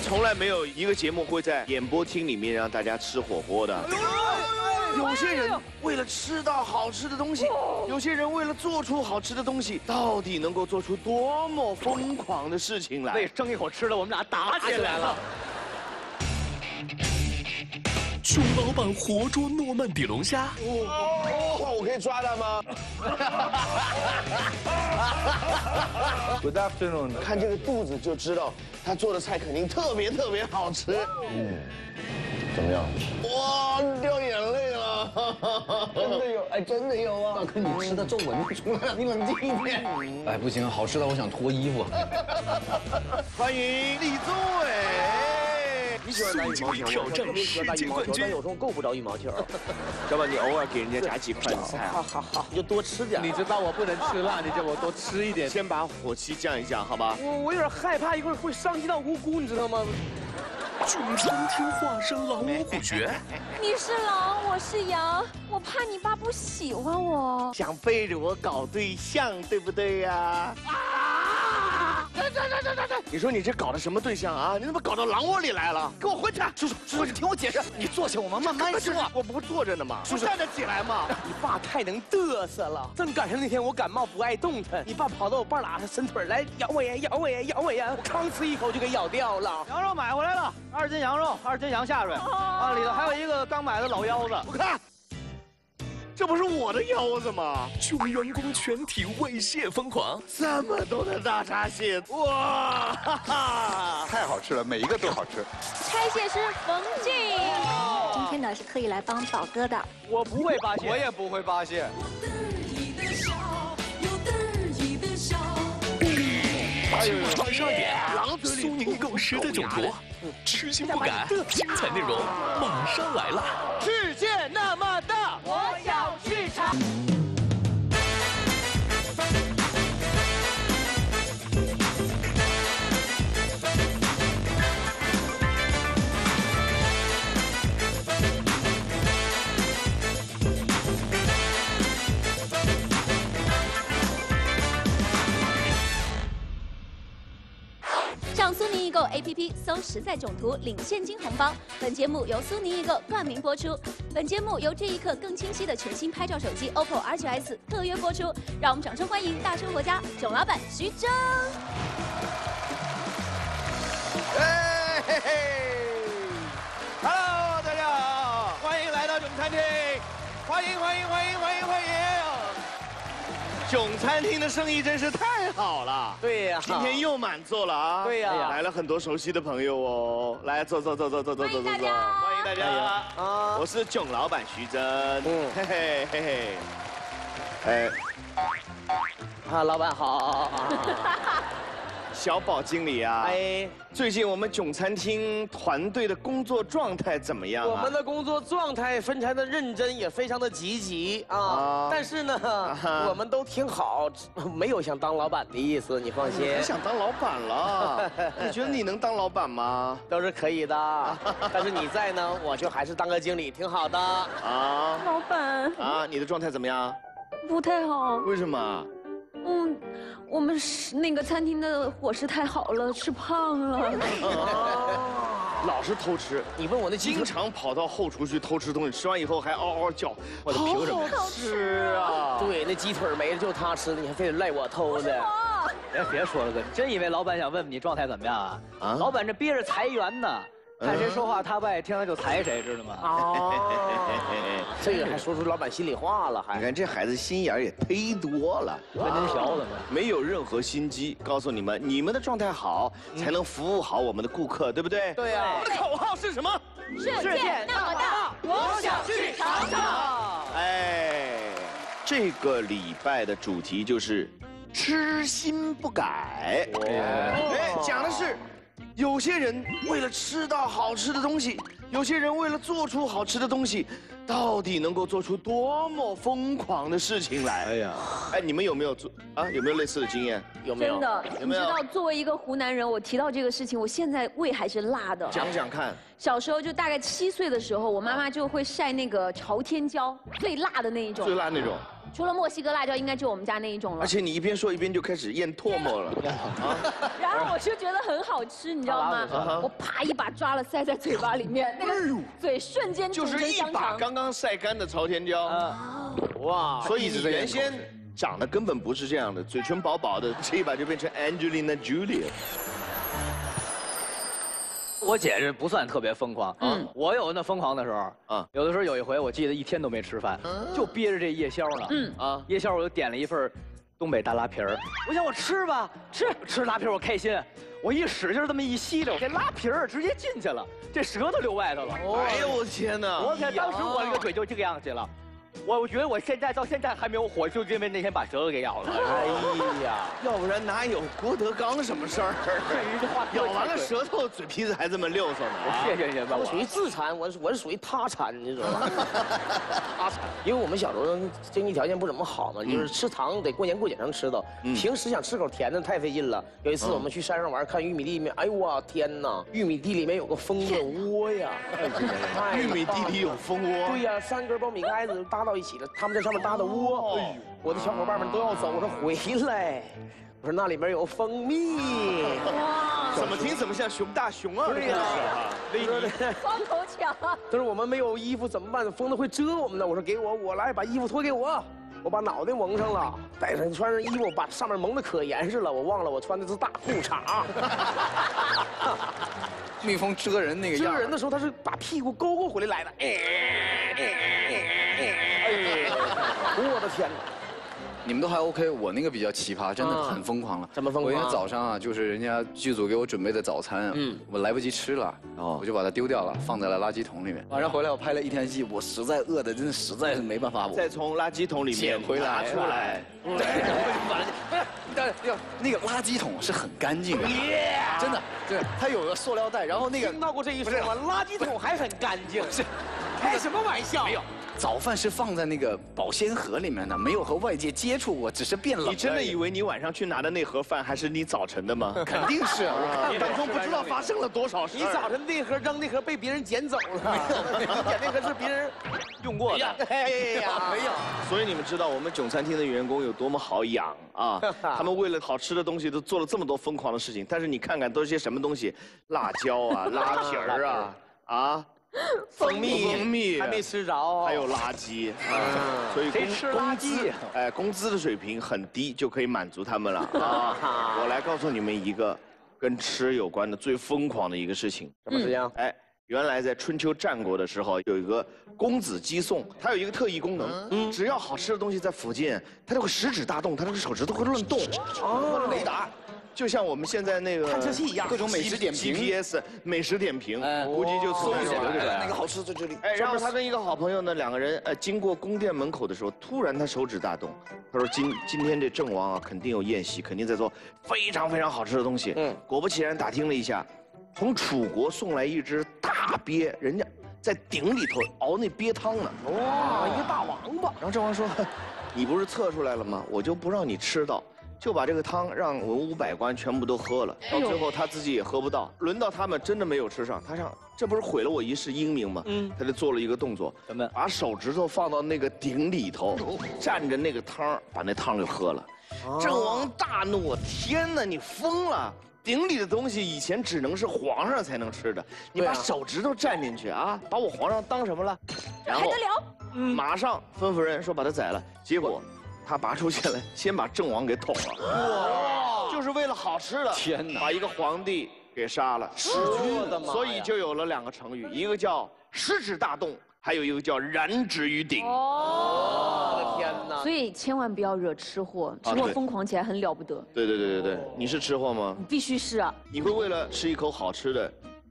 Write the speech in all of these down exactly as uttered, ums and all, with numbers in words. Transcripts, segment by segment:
从来没有一个节目会在演播厅里面让大家吃火锅的。有些人为了吃到好吃的东西，有些人为了做出好吃的东西，到底能够做出多么疯狂的事情来？ 为争一口吃的，我们俩打起来了。 熊老板活捉诺曼底龙虾。 哦，我可以抓它吗 ？Good afternoon。 看这个肚子就知道，他做的菜肯定特别特别好吃。 嗯，怎么样？ 哇，掉眼泪了。 真的有，哎，真的有啊！大哥，你吃的皱纹出来了，你冷静一点。哎，不行，好吃到我想脱衣服。 欢迎李宗伟。你喜欢打羽毛球吗？ 挑战世界冠军。 但有时候够不着羽毛球。 要不然你偶尔给人家夹几筷子菜啊？ 好好好，你就多吃点。 你知道我不能吃辣，你叫我多吃一点。 先把火气降一降，好吧？ 我我有点害怕，一会儿会伤及到无辜，你知道吗？ 囧餐厅化身狼无虎诀。 你是狼，我是羊，我怕你爸不喜欢我， 想背着我搞对象，对不对呀？啊！对对对对对对！你说你这搞的什么对象啊？你怎么搞到狼窝里来了？给我混去！叔叔，叔叔，你听我解释。你坐下，我们慢慢说。我不坐着呢吗？叔叔站得起来吗？ 你爸太能嘚瑟了，正赶上那天我感冒不爱动弹，你爸跑到我半拉上伸腿来咬我呀，咬我呀，咬我呀，我吭哧一口就给咬掉了。 羊肉买回来了，二斤羊肉，二斤羊下水，啊，里头还有一个刚买的老腰子。 我看。这不是我的腰子吗？ 囧员工全体猥亵疯狂， 这么多的大闸蟹，哇，哈哈， 太好吃了，每一个都好吃。 拆卸师冯静，今天呢是特意来帮宝哥的。 我不会发现， 我也不会发现。 晚上二点，苏宁狗食的囧途，痴心不改，精彩内容马上来了。 世界那么大，我想去尝。 上苏宁易购 A P P 搜“实在囧途”领现金红包。本节目由苏宁易购冠名播出。本节目由这一刻更清晰的全新拍照手机 O P P O R 九 S 特约播出。让我们掌声欢迎大生活家囧老板徐峥。 哎嘿嘿 ，Hello， 大家好，欢迎来到囧餐厅，欢迎欢迎欢迎欢迎欢迎。囧餐厅的生意真是太好了， 对呀， 今天又满座了啊！ 对呀， 来了很多熟悉的朋友哦，来坐坐坐坐坐坐坐坐坐，欢迎大家啊！我是囧老板徐峥，嗯，嘿嘿嘿嘿，哎， 啊，老板好。 小宝经理啊，哎，最近我们囧餐厅团队的工作状态怎么样啊？ 我们的工作状态非常的认真，也非常的积极啊。啊但是呢，啊、我们都挺好，没有想当老板的意思，你放心。 别想当老板了，你觉得你能当老板吗？ 都是可以的，但是你在呢，我就还是当个经理，挺好的。啊， 老板啊，你的状态怎么样？ 不太好。 为什么？ 嗯，我们是那个餐厅的伙食太好了，吃胖了。 老是偷吃， 你问我那经常跑到后厨去偷吃东西，吃完以后还嗷嗷叫，我的凭什么吃啊？ 对，那鸡腿没了就他吃的，你还非得赖我偷的。 别别说了哥，你真以为老板想问问你状态怎么样啊？啊，老板这憋着裁员呢。看谁说话他不爱听，他就裁谁，知道吗？ 哦，这个还说出老板心里话了，还你看这孩子心眼也忒多了， 跟您学的嘛， 没有任何心机。告诉你们，你们的状态好，才能服务好我们的顾客，对不对？ 对呀。 我们的口号是什么？ 世界那么大，我想去尝尝。 哎，这个礼拜的主题就是痴心不改。哎，讲的是。有些人为了吃到好吃的东西， 有些人为了做出好吃的东西，到底能够做出多么疯狂的事情来？哎呀，哎，你们有没有做啊？有没有类似的经验？ 有没有？ 真的， 有没有你知道，作为一个湖南人，我提到这个事情，我现在胃还是辣的。 讲讲看。 小时候就大概七岁的时候，我妈妈就会晒那个朝天椒，最辣的那一种。 最辣那种。 除了墨西哥辣椒，应该就我们家那一种了。 而且你一边说一边就开始咽唾沫了啊！ 然后我就觉得很好吃，你知道吗？我啪一把抓了塞在嘴巴里面，那个嘴瞬间煮成就是一把刚刚晒干的朝天椒。哇！所以你原先长得根本不是这样的，嘴唇薄薄的，这一把就变成 Angelina Jolie。 我姐是不算特别疯狂，嗯，我有那疯狂的时候，啊，有的时候有一回我记得一天都没吃饭，就憋着这夜宵呢，嗯啊，夜宵我就点了一份东北大拉皮儿，我想我吃吧，吃吃拉皮儿我开心，我一使劲这么一吸溜，这拉皮儿直接进去了，这舌头溜外头了， 哎呦我天哪！ 我天，当时我这个嘴就这个样子了。 我我觉得我现在到现在还没有火，就因为那天把舌头给咬了。 哎呀，要不然哪有郭德纲什么事儿？ 这话咬完了舌头，嘴皮子还这么溜索呢。 谢谢谢吧，我属于自残，我是我是属于他残，你知道吗？他残，因为我们小时候经济条件不怎么好嘛，就是吃糖得过年过节能吃到，平时想吃口甜的太费劲了。有一次我们去山上玩，看玉米地里面，哎呦我天哪，玉米地里面有个蜂的窝呀！ 玉米地里有蜂窝？ 对呀，三根苞米杆子搭到一起了，他们在上面搭的窝。哎呦，我的小伙伴们都要走，我说回来，我说那里边有蜂蜜。哇， 怎么听怎么像熊大熊二？对呀， 威尼双头强。 他说我们没有衣服怎么办？疯子会蛰我们的。我说给我，我来把衣服脱给我。我把脑袋蒙上了，戴上穿上衣服，把上面蒙得可严实了。我忘了我穿的是大裤衩。 蜜蜂蛰人那个样， 蛰人的时候他是把屁股勾勾回来来的。哎哎，我的天哪！ 你们都还 OK， 我那个比较奇葩，真的很疯狂了。 怎么疯狂？ 我今天早上啊，就是人家剧组给我准备的早餐，嗯，我来不及吃了，哦，我就把它丢掉了，放在了垃圾桶里面。晚上回来我拍了一天戏，我实在饿的，真的实在是没办法，我再从垃圾桶里面捡回来出来。 对，不是，但要那个垃圾桶是很干净的，真的，对，它有个塑料袋，然后那个听到过这一说吗？垃圾桶还很干净，是开什么玩笑？ 没有。早饭是放在那个保鲜盒里面的，没有和外界接触过，只是变冷。 你真的以为你晚上去拿的那盒饭还是你早晨的吗？ 肯定是啊！ 当中不知道发生了多少事。 你早晨那盒扔那盒被别人捡走了，你捡那盒是别人用过的。 哎呀，没有。 所以你们知道我们囧餐厅的员工有多么好养啊？他们为了好吃的东西都做了这么多疯狂的事情。但是你看看都是些什么东西，辣椒啊、拉皮儿啊，啊。蜂蜜，蜂蜜还没吃着， 还有垃圾，所以工工资，哎，工资的水平很低，就可以满足他们了啊！我来告诉你们一个跟吃有关的最疯狂的一个事情， 什么事情？ 哎，原来在春秋战国的时候，有一个公子姬送，它有一个特异功能，嗯，只要好吃的东西在附近，它就会食指大动，它这个手指头会乱动，哦，雷达。就像我们现在那个探测器一样， 各种美食点评 G P S 美食点评，估计就搜起来了。 那个好吃在这里。 哎，然后他跟一个好朋友呢，两个人呃经过宫殿门口的时候，突然他手指大动，他说今今天这郑王啊肯定有宴席，肯定在做非常非常好吃的东西。嗯，果不其然，打听了一下，从楚国送来一只大鳖，人家在鼎里头熬那鳖汤呢。 哇，一个大王八。 然后郑王说，你不是测出来了吗？我就不让你吃到。就把这个汤让文武百官全部都喝了，到最后他自己也喝不到，轮到他们真的没有吃上，他想这不是毁了我一世英名吗？嗯，他就做了一个动作， 怎么把手指头放到那个鼎里头，蘸着那个汤，把那汤给喝了。郑王大怒，天哪，你疯了！鼎里的东西以前只能是皇上才能吃的，你把手指头蘸进去啊，把我皇上当什么了？然后还得了？ 嗯，马上吩咐人说把他宰了，结果。他拔出剑来，先把郑王给捅了，哇！就是为了好吃的， 天哪！ 把一个皇帝给杀了，弑君，所以就有了两个成语，一个叫食指大动，还有一个叫燃指于鼎。 哦，我的天哪！ 所以千万不要惹吃货，吃货疯狂起来很了不得。 对对对对对，你是吃货吗？ 必须是啊！ 你会为了吃一口好吃的，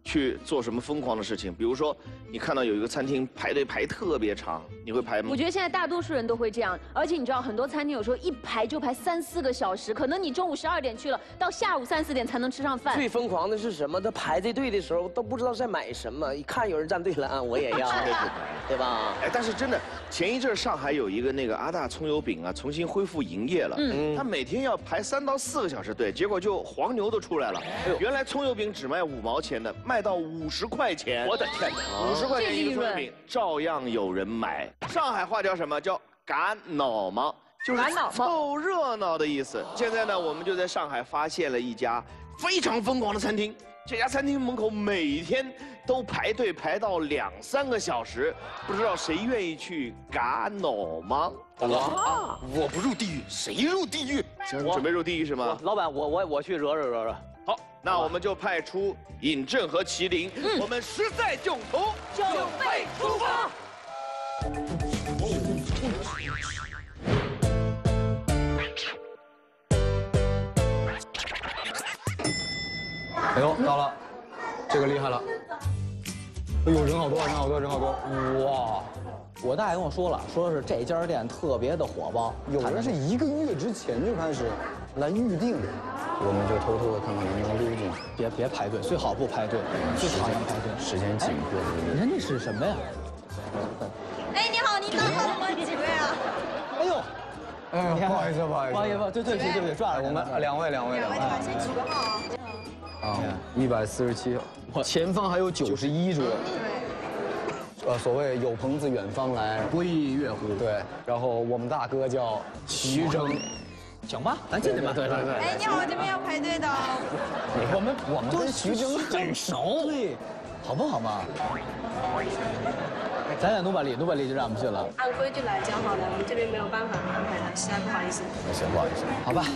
去做什么疯狂的事情？比如说，你看到有一个餐厅排队排特别长，你会排吗？ 我觉得现在大多数人都会这样，而且你知道，很多餐厅有时候一排就排三四个小时，可能你中午十二点去了，到下午三四点才能吃上饭。 最疯狂的是什么？他排这队的时候都不知道在买什么，一看有人站队了啊，我也要，对吧？ 哎，但是真的，前一阵上海有一个那个阿大葱油饼啊，重新恢复营业了。嗯，他每天要排三到四个小时队，结果就黄牛都出来了。原来葱油饼只卖五毛钱的，卖到五十块钱。我的天哪！五十块钱一个葱油饼，照样有人买。上海话叫什么？叫赶脑毛，就是凑热闹的意思。现在呢，我们就在上海发现了一家非常疯狂的餐厅。这家餐厅门口每天都排队排到两三个小时，不知道谁愿意去赶脑吗？ 我我不入地狱，谁入地狱？ 行，准备入地狱是吗？ 老板，我我我去惹惹惹惹。 好，那我们就派出尹正和麒麟，我们实在囧途， 准备出发。 哎呦，到了，这个厉害了！哎呦，人好多，人好多，人好多！哇， 我大爷跟我说了，说是这家店特别的火爆， 有人是一个月之前就开始来预定，我们就偷偷的看看能不能溜进去。 别别排队，最好不排队，最讨厌排队， 时间紧迫。 你看那是什么呀？ 哎，你好，您到了吗？几位啊？ 哎呦！ 哎，不好意思，不好意思， 不好意思，对对不起对不起，赚了我们两位两位两位， 先举个号啊。 啊，一百四十七，前方还有九十一桌。对。呃，所谓有朋自远方来，不亦乐乎。对。然后我们大哥叫徐峥。 行吧，咱进去吧。对对对。 哎，你好，这边要排队的。 我们我们跟徐峥很熟，对，好不好嘛？咱俩努把力，努把力就让我们进了。 按规矩来讲好了，我们这边没有办法安排的，实在不好意思。 行，不好意思， 好吧。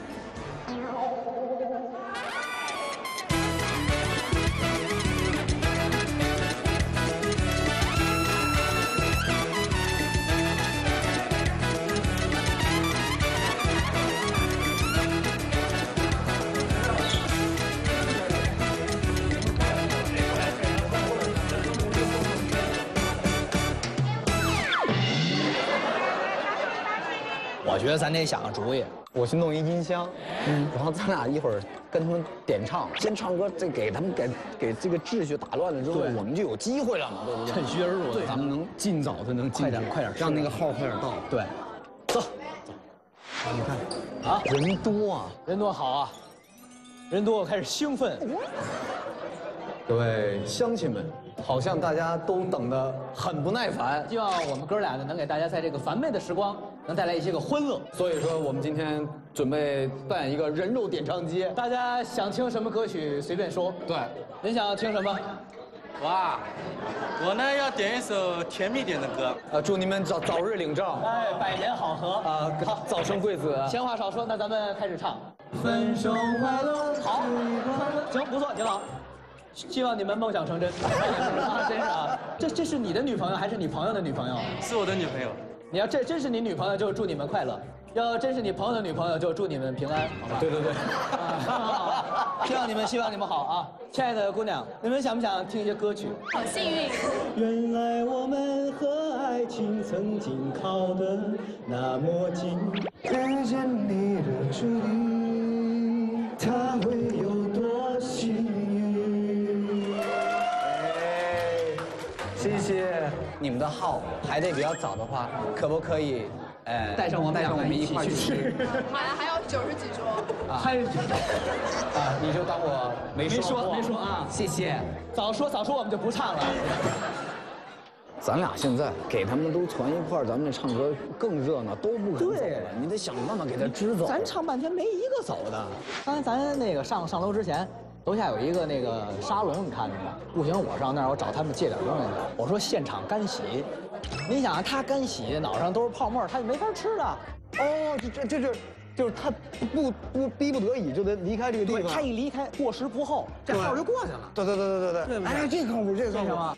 我觉得咱得想个主意， 我去弄一音箱，嗯，然后咱俩一会儿跟他们点唱，先唱歌，再给他们给给这个秩序打乱了之后，我们就有机会了嘛，对不对？ 趁虚而入， 对，咱们能尽早的能进， 快点快点， 让那个号快点到。 对，走，走， 你看，啊，人多啊， 人多好啊，人多我开始兴奋。 各位乡亲们，好像大家都等得很不耐烦， 希望我们哥俩呢能给大家在这个烦闷的时光能带来一些个欢乐。 所以说，我们今天准备扮演一个人肉点唱机， 大家想听什么歌曲随便说。 对， 您想听什么？ 哇，我呢要点一首甜蜜点的歌。 呃，祝你们早早日领证， 哎，百年好合啊，好，早生贵子。 闲话少说，那咱们开始唱。分手快乐，好，行，不错，挺好。希望你们梦想成真。啊，真是啊，这这是你的女朋友还是你朋友的女朋友？ 是我的女朋友。 你要这真是你女朋友，就祝你们快乐；要真是你朋友的女朋友，就祝你们平安，好吧？ 对对对。 啊，希望你们，希望你们好啊！亲爱的姑娘，你们想不想听一些歌曲？ 好幸运。 原来我们和爱情曾经靠得那么近，遇见你的注定，他会有多幸运？ 哎，谢谢。你们的号排队比较早的话，可不可以，呃， 带上我们带上我们一块去吃？ 妈呀，还有九十几桌。 啊，还有啊，你就当我没说。 没说没说啊， 谢谢。 早说早说，我们就不唱了。 咱俩现在给他们都团一块儿，咱们这唱歌更热闹，都不肯走了。你得想办法给他支走。 咱唱半天没一个走的。刚才咱那个上上楼之前，楼下有一个那个沙龙，你看见没？不行，我上那儿我找他们借点东西。我说现场干洗，你想啊，他干洗脑上都是泡沫，他就没法吃了。 哦，这这这这，就是他不不逼不得已就得离开这个地方。 他一离开，过时不候，这号就过去了。 对对对对对对。哎，这靠谱，这靠谱。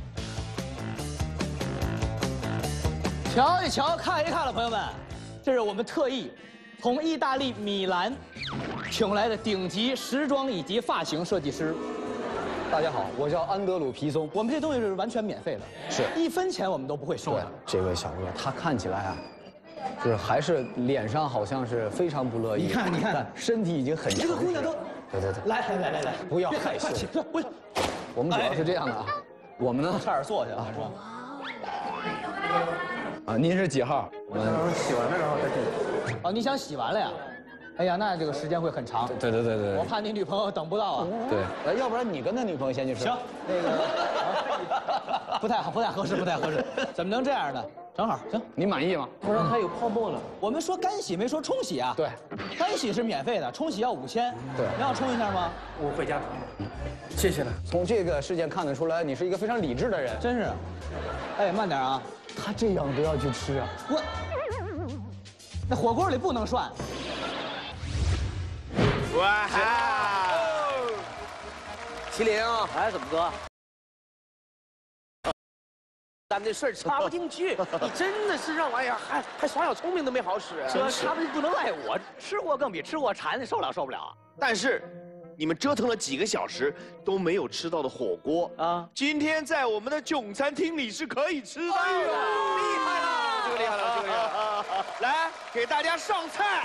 瞧一瞧，看一看了，朋友们，这是我们特意从意大利米兰请来的顶级时装以及发型设计师大家好，我叫安德鲁皮松。 我们这东西是完全免费的， 是一分钱我们都不会收的。 这位小哥，他看起来啊，就是还是脸上好像是非常不乐意。 你看，你看， 身体已经很这个姑娘都， 对对对， 来来来来来， 不要害羞， 不要。 我们主要是这样的啊，我们呢差点坐下啊，是吧？ 啊，您是几号？我们洗完了然后再进。哦，你想洗完了呀？哎呀，那这个时间会很长。 对对对对。 我怕你女朋友等不到啊。 对，哎，要不然你跟他女朋友先去吃。 行，那个不太好，不太合适，不太合适。怎么能这样呢？正好，行， 你满意吗？ 他说还有泡沫呢。我们说干洗，没说冲洗啊。 对， 干洗是免费的，冲洗要五千。 对， 你要冲一下吗？ 我回家。谢谢了。 从这个事件看得出来，你是一个非常理智的人。 真是。哎，慢点啊。 他这样都要去吃啊？ 我。那火锅里不能涮。 哇！麒麟啊， 哎，怎么哥？咱们这事儿插不进去，你真的是让我哎呀，还还耍小聪明都没好使。 这插不进不能赖我，吃过更比吃过馋，受不了受不了。 但是，你们折腾了几个小时都没有吃到的火锅啊，今天在我们的囧餐厅里是可以吃到的。厉害了，这个厉害了，这个厉害了！来，给大家上菜。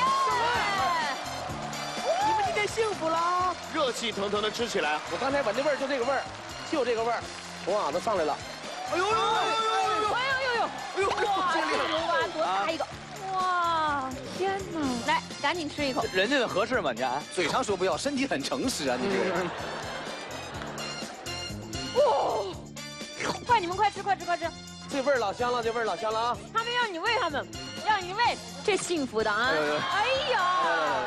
你们今天幸福了， 热气腾腾的吃起来。 我刚才闻的味儿就这个味儿，就这个味儿，红袄子上来了。 哎呦呦呦呦呦！ 哎呦呦呦！ 哎呦， 哇，这个牛蛙多大一个！哇，天哪！来，赶紧吃一口。 人家的合适吗？你看， 嘴上说不要，身体很诚实啊，你这个人。 哇！快，你们快吃，快吃，快吃！ 这味儿老香了，这味儿老香了啊！ 他们让你喂他们，让你喂，这幸福的啊！哎呀！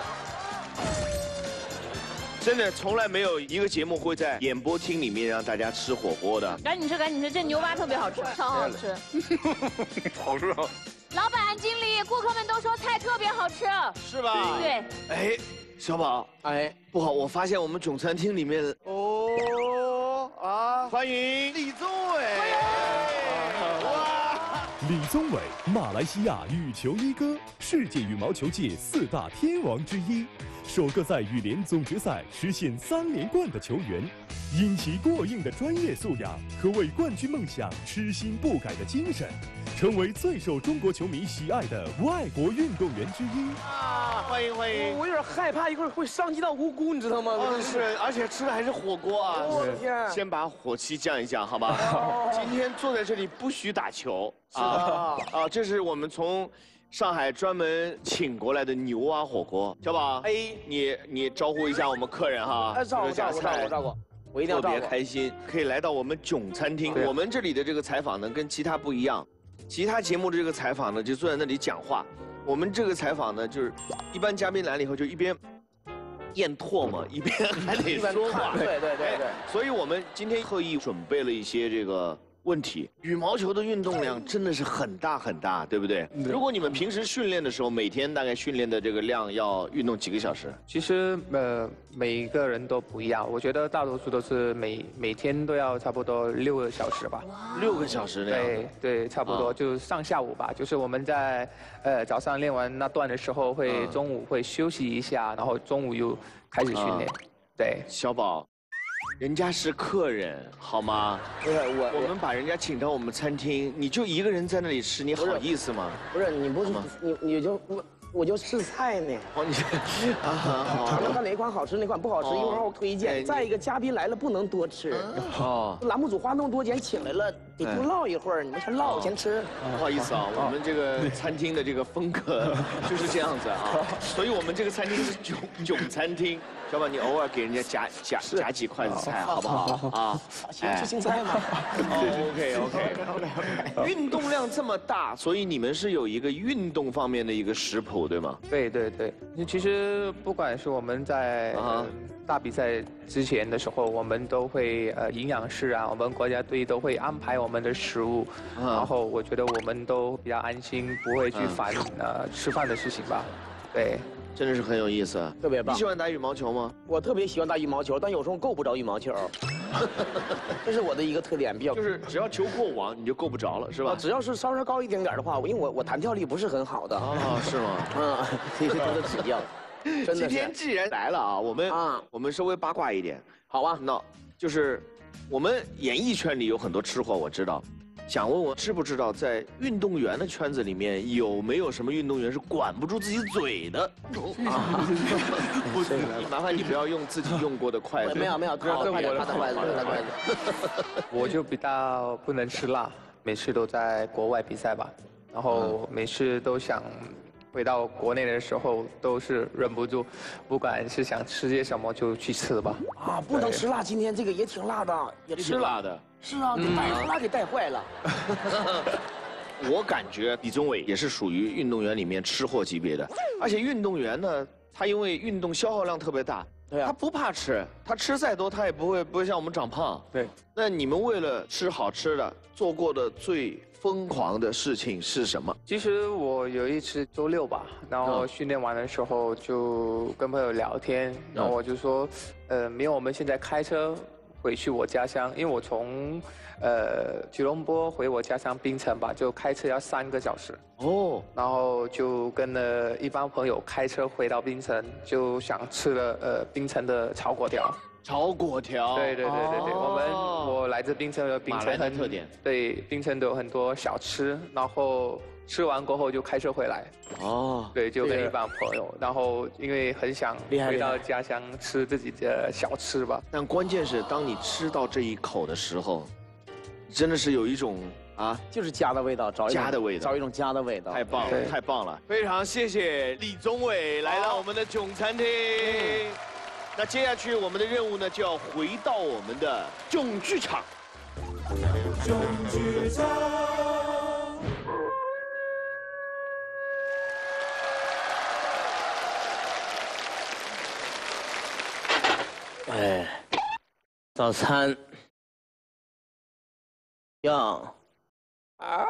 真的从来没有一个节目会在演播厅里面让大家吃火锅的。 赶紧吃，赶紧吃，这牛蛙特别好吃，超好吃。 好吃啊！ 老板、经理、顾客们都说菜特别好吃， 是吧？ 对。 哎，小宝，哎，不好，我发现我们囧餐厅里面哦啊，欢迎李宗伟。哇！ 李宗伟，马来西亚羽球一哥，世界羽毛球界四大天王之一。首个在羽联总决赛实现三连冠的球员，因其过硬的专业素养和为冠军梦想痴心不改的精神，成为最受中国球迷喜爱的外国运动员之一。 啊，欢迎欢迎！ 我有点害怕，一会儿会伤及到无辜，你知道吗？ 嗯，是，而且吃的还是火锅啊！ 我的天！ 先把火气降一降，好吧？今天坐在这里不许打球。 是的啊啊，这是我们从上海专门请过来的牛蛙火锅。小宝，哎，你你招呼一下我们客人哈。 哎，照顾照顾照顾照顾，我一定要照顾。 特别开心，可以来到我们囧餐厅。我们这里的这个采访呢，跟其他不一样。其他节目的这个采访呢，就坐在那里讲话。我们这个采访呢，就是一般嘉宾来了以后，就一边咽唾沫，一边还得说话。 对对对对。 所以我们今天特意准备了一些这个问题。羽毛球的运动量真的是很大很大，对不对？如果你们平时训练的时候，每天大概训练的这个量要运动几个小时？ 其实呃，每个人都不一样。我觉得大多数都是每每天都要差不多六个小时吧。 六个小时那样。 对对，差不多、啊、就上下午吧。就是我们在呃早上练完那段的时候，会中午会休息一下，然后中午又开始训练。啊、对， 小宝。人家是客人，好吗？ 不是我， 我们把人家请到我们餐厅，你就一个人在那里吃，你好意思吗？ 不是，你不是你你就我我就试菜呢。 哦，你啊好， 看哪款好吃哪款不好吃，一会儿我推荐。再一个，嘉宾来了不能多吃。哦，栏目组花那么多钱请来了，得多唠一会儿，你们先唠先吃。 不好意思啊，我们这个餐厅的这个风格就是这样子啊，所以我们这这个餐厅是囧囧餐厅，小宝你偶尔给人家夹夹夹几筷子菜好不好啊？ 行，吃青菜吗 ？OK OK OK。运动量这么大，所以你们是有一个运动方面的一个食谱对吗？ 对对对，其实不管是我们在呃大比赛之前的时候，我们都会呃营养师啊，我们国家队都会安排我们的食物，然后我觉得我们都比较安心，不会去烦呃吃饭的事情吧。对， 真的是很有意思， 特别棒。 你喜欢打羽毛球吗？ 我特别喜欢打羽毛球，但有时候够不着羽毛球，这是我的一个特点，比较就是只要球过网你就够不着了，是吧？ 只要是稍稍高一点点的话，我因为我我弹跳力不是很好的啊，是吗？ 嗯，谢谢多多指教。 今天既然来了啊，我们啊，我们稍微八卦一点， 好吧，那就是我们演艺圈里有很多吃货，我知道。想问问，知不知道在运动员的圈子里面有没有什么运动员是管不住自己嘴的？啊，不是，麻烦你不要用自己用过的筷子。 没有没有，他的筷子，他的筷子，他的筷子。 我就比较不能吃辣，每次都在国外比赛吧，然后每次都想回到国内的时候都是忍不住，不管是想吃些什么就去吃吧。 啊，不能吃辣，今天这个也挺辣的，也吃辣的。 是啊，给带辣给带坏了。 我感觉李宗伟也是属于运动员里面吃货级别的，而且运动员呢，他因为运动消耗量特别大，对啊，他不怕吃，他吃再多他也不会不会像我们长胖。 对， 那你们为了吃好吃的做过的最疯狂的事情是什么？ 其实我有一次周六吧，然后训练完的时候就跟朋友聊天，然后我就说，呃，没有我们现在开车回去我家乡，因为我从呃吉隆坡回我家乡槟城吧，就开车要三个小时。哦，然后就跟了一帮朋友开车回到槟城，就想吃了呃槟城的炒粿条。 炒粿条。 对对对对对，我们我来自槟城的槟城很特点。 对，槟城都有很多小吃，然后吃完过后就开车回来。哦。对，就跟一帮朋友，然后因为很想回到家乡吃自己的小吃吧。 但关键是，当你吃到这一口的时候，真的是有一种啊， 就是家的味道，找家的味道， 找一种家的味道。 太棒了，太棒了！非常谢谢李宗伟来到我们的囧餐厅。那接下去我们的任务呢，就要回到我们的囧剧场。囧剧场。 哎，早餐。要。啊！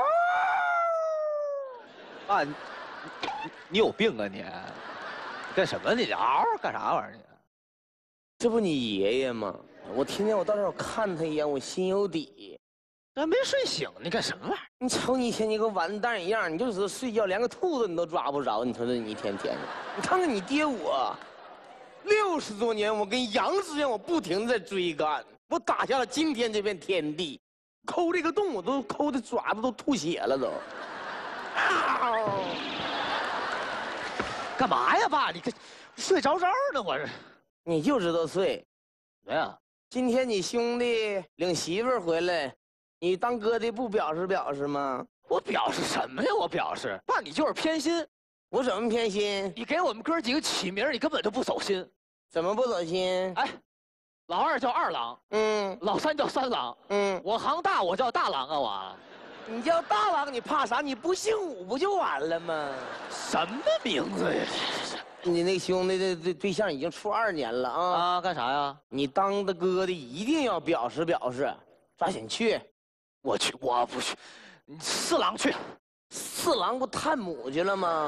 爸，你你有病啊你？干什么你嗷干啥玩意儿？ 这不你爷爷吗？我听见我到这儿看他一眼，我心有底。 还没睡醒，你干什么玩意儿？ 你瞅你一天你个完蛋一样，你就知道睡觉，连个兔子你都抓不着。你说这你一天天的，你看看你爹我，六十多年我跟杨志远我不停在追赶，我打下了今天这片天地，抠这个洞我都抠的爪子都吐血了都。啊！ 干嘛呀，爸？你这睡着着呢，我这。 你就知道睡。 怎么样？ 今天你兄弟领媳妇儿回来，你当哥的不表示表示吗？ 我表示什么呀？我表示，爸，你就是偏心。 我怎么偏心？ 你给我们哥几个起名，你根本就不走心。 怎么不走心？ 哎，老二叫二郎，嗯，老三叫三郎，嗯，我行大，我叫大郎啊，我。 你叫大郎，你怕啥？你不姓武不就完了吗？ 什么名字呀？ 你那兄弟的对对象已经处二年了啊！ 啊，干啥呀？ 你当的哥的一定要表示表示，抓紧去。 我去，我不去，你四郎去。 四郎不探母去了吗？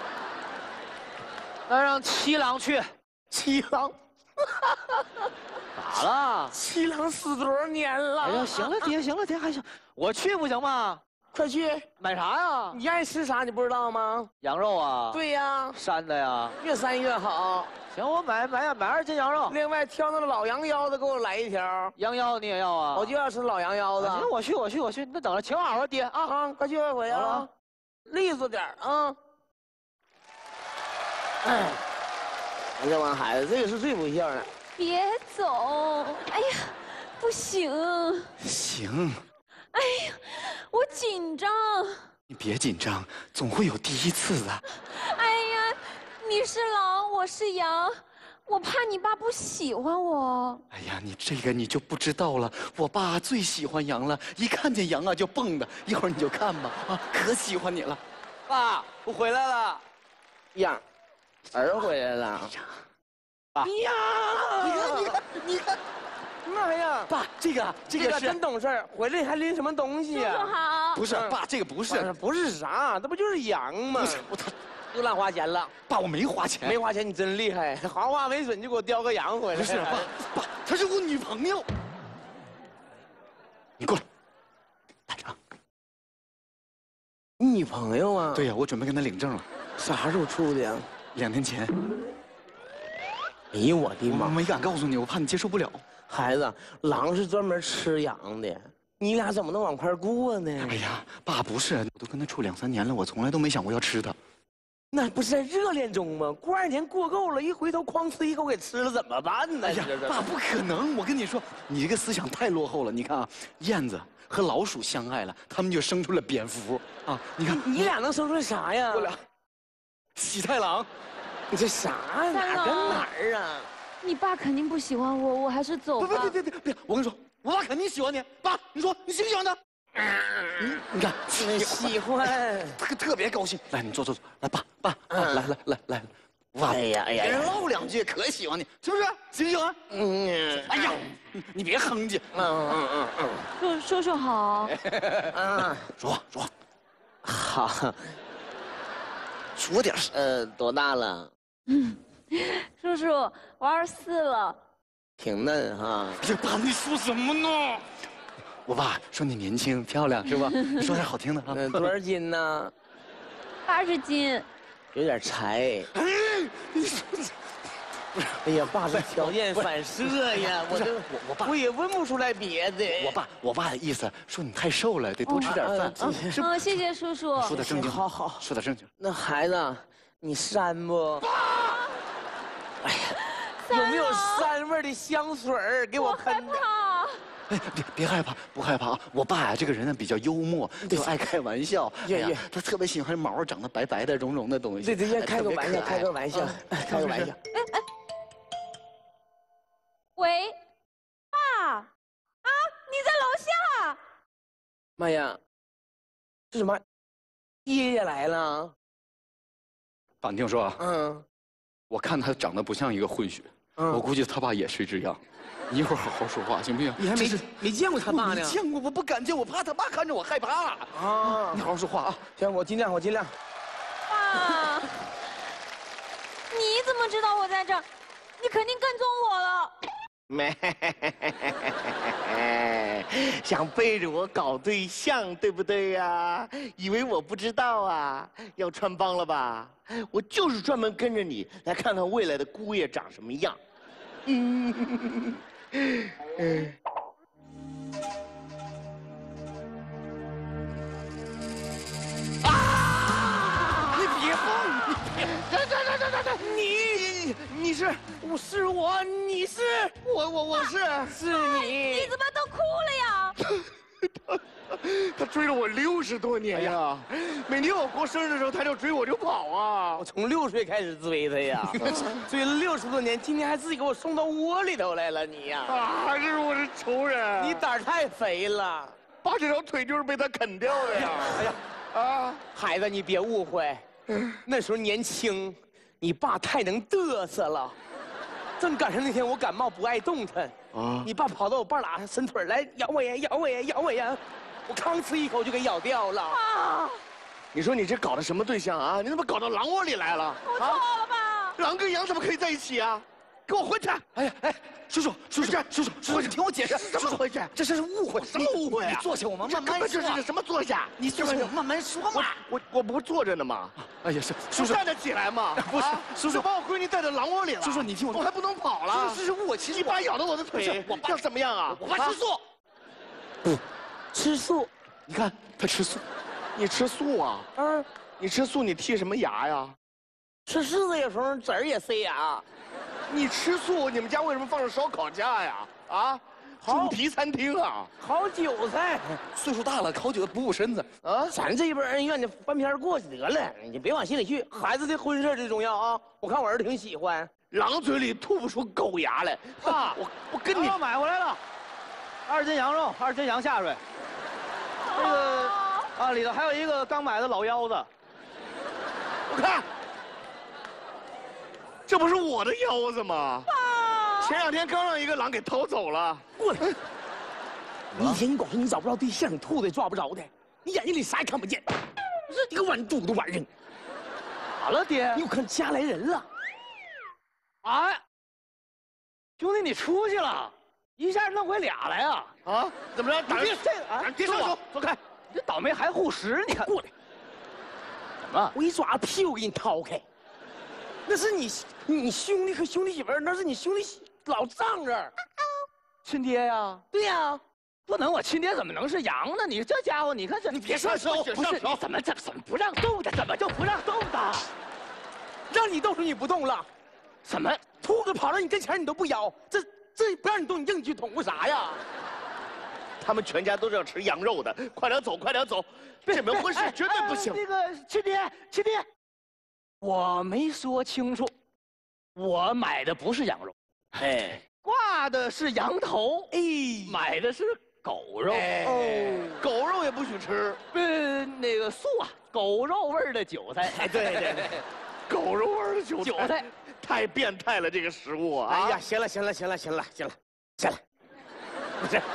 那让七郎去。 七郎， 咋了？ 七郎死多少年了？ 哎呀，行了，爹，行了，爹，还行，我去不行吗？ 快去买啥呀？ 你爱吃啥？你不知道吗？ 羊肉啊。 对呀。 山的呀。 越山越好。 行，我买买买二斤羊肉。 另外挑那个老羊腰子，给我来一条。 羊腰你也要啊？ 我就要吃老羊腰子。 行，我去，我去，我去。那等着，请好啊，爹啊啊！快去快回啊！利索点啊！哎，你这帮孩子，这个是最不孝的。 别走！哎呀，不行。 行。 哎呀，我紧张。 你别紧张，总会有第一次的。 哎呀，你是狼，我是羊，我怕你爸不喜欢我。 哎呀，你这个你就不知道了。我爸最喜欢羊了，一看见羊啊就蹦的。一会儿你就看吧，啊，可喜欢你了。 爸，我回来了。呀，儿回来了。 爸， 呀， 你看，你看，你看。 妈呀！ 爸，这个这个是真懂事儿，回来还拎什么东西呀？ 叔叔好。 不是，爸，这个不是， 不是啥，这不就是羊吗？ 不是，我他又乱花钱了。 爸，我没花钱， 没花钱，你真厉害，毫发没损就给我叼个羊回来。 不是，爸，爸，她是我女朋友。你过来，大长。 你女朋友啊？ 对呀，我准备跟她领证了。 啥时候处的呀？ 两年前。 哎呦我的妈！ 我没敢告诉你，我怕你接受不了。 孩子，狼是专门吃羊的，你俩怎么能往块过呢？ 哎呀，爸不是，我都跟他处两三年了，我从来都没想过要吃他。 那不是在热恋中吗？过二年过够了，一回头哐呲一口给吃了，怎么办呢？ 哎呀，爸不可能！我跟你说，你这个思想太落后了。你看啊，燕子和老鼠相爱了，他们就生出了蝙蝠啊！你看， 你俩能生出来啥呀？ 我俩喜太郎。 你这啥哪儿跟哪儿啊？ 你爸肯定不喜欢我，我还是走吧。 别别别别别！我跟你说，我爸肯定喜欢你。爸，你说你喜不喜欢他？你你看， 喜欢， 特特别高兴。来，你坐坐坐。来，爸爸，啊、来来来来，爸， 哎呀哎呀， 跟人唠两句，可喜欢你，是不是？喜不喜欢？嗯。哎呀，你你别哼唧。嗯嗯嗯嗯。叔叔叔好。 嗯， 说话说话。 好。 说点呃，多大了？ 嗯，叔叔，我二十四了。 挺嫩哈。 哎呀，爸，你说什么呢？我爸说你年轻漂亮是吧？说点好听的啊。 多少斤呢？ 八十斤。 有点柴。哎，你说，哎呀，爸这条件反射呀，我都我我爸我也问不出来别的。 我爸我爸的意思说你太瘦了，得多吃点饭啊。 嗯，谢谢叔叔。 说点正经， 好好说点正经。 那孩子，你膻不？哎呀，有没有膻味的香水儿给我喷的？ 哎，别别害怕，不害怕啊！我爸呀，这个人呢比较幽默，就爱开玩笑。哎呀，他特别喜欢毛长得白白的、绒绒的东西。 对对，开个玩笑，开个玩笑，开个玩笑。哎哎， 喂，爸，啊，你在楼下？ 妈呀，这什么？爷爷来了。 爸，你听我说啊， 嗯， 我看他长得不像一个混血，我估计他爸也是这样。你一会儿好好说话，行不行？ 你还没没见过他爸呢？ 没见过，我不敢见，我怕他爸看着我害怕啊！你好好说话啊！ 行，我尽量，我尽量。 爸，你怎么知道我在这儿？你肯定跟踪我了。 没，想背着我搞对象，对不对呀？以为我不知道啊？要穿帮了吧？我就是专门跟着你来看看未来的姑爷长什么样。嗯。嗯，啊！你别碰！你别！这这这这这！你你是我是我，你是我我我是是你！ 你怎么都哭了呀？ 他追了我六十多年呀，每年我过生日的时候，他就追我就跑啊！ 我从六岁开始追他呀，追了六十多年，今天还自己给我送到窝里头来了，你呀！ 啊，这是我的仇人！ 你胆儿太肥了， 爸这条腿就是被他啃掉的呀！哎呀，啊， 孩子，你别误会，那时候年轻，你爸太能嘚瑟了。正赶上那天我感冒不爱动弹，啊，你爸跑到我半拉伸腿来咬我呀，咬我呀，咬我呀！我吭哧一口就给咬掉了啊！ 你说你这搞的什么对象啊？你怎么搞到狼窝里来了？ 我错了吧？ 狼跟羊怎么可以在一起啊？给我混去！ 哎呀哎，叔叔叔叔叔叔叔叔，你听我解释， 怎么回事？ 这是误会， 什么误会啊？ 你坐下，我们慢慢说。 这是什么坐下？ 你坐下，慢慢说嘛。 我我我不坐着呢吗？ 哎呀，是叔叔站得起来吗？ 不是，叔叔把我闺女带到狼窝里了。 叔叔，你听我， 我还不能跑了。 这是误会，其实一把咬到我的腿， 我要怎么样啊？ 我爸吃素。 不，吃素。 你看他吃素， 你吃素啊？嗯，你吃素你剔什么牙呀？ 吃柿子有时候籽儿也塞牙。 你吃素，你们家为什么放着烧烤架呀？啊，主题餐厅啊， 烤韭菜。 岁数大了，烤韭菜补补身子啊。咱这一辈人愿意翻篇过去得了，你别往心里去。孩子的婚事最重要啊！我看我儿子挺喜欢。 狼嘴里吐不出狗牙来。爸，我我跟你买回来了，二斤羊肉，二斤羊下水。这个啊，里头还有一个刚买的老腰子。 我看，这不是我的腰子吗？ 爸， 前两天刚让一个狼给偷走了。 过来！你以前你光说你找不着对象，你兔子也抓不着的，你眼睛里啥也看不见，是一个完犊子玩意儿。 咋了，爹？ 你有看家来人了？ 哎，兄弟，你出去了，一下弄回俩来呀？ 啊？怎么着？打别这啊！ 别上手，走开！ 你这倒霉还护食，你看。 过来！ 怎么？ 我一抓屁股给你掏开。那是你你兄弟和兄弟媳妇儿，那是你兄弟老丈人。 亲爹呀？ 对呀， 不能，我亲爹怎么能是羊呢？你这家伙，你看这， 你别上手， 不是你怎么怎怎么不让动的？怎么就不让动的？ 让你动时你不动了， 什么？ 兔子跑到你跟前你都不咬，这这不让你动，你硬去捅咕啥呀？ 他们全家都是要吃羊肉的，快点走，快点走，这门婚事绝对不行。 那个亲爹，亲爹，我没说清楚，我买的不是羊肉， 哎， 挂的是羊头，哎，买的是狗肉， 哦，狗肉也不许吃， 呃，那个素啊，狗肉味儿的韭菜， 哎，对对对， 狗肉味儿的韭菜， 韭菜太变态了，这个食物啊！ 哎呀，行了行了行了行了行了，行了，不是。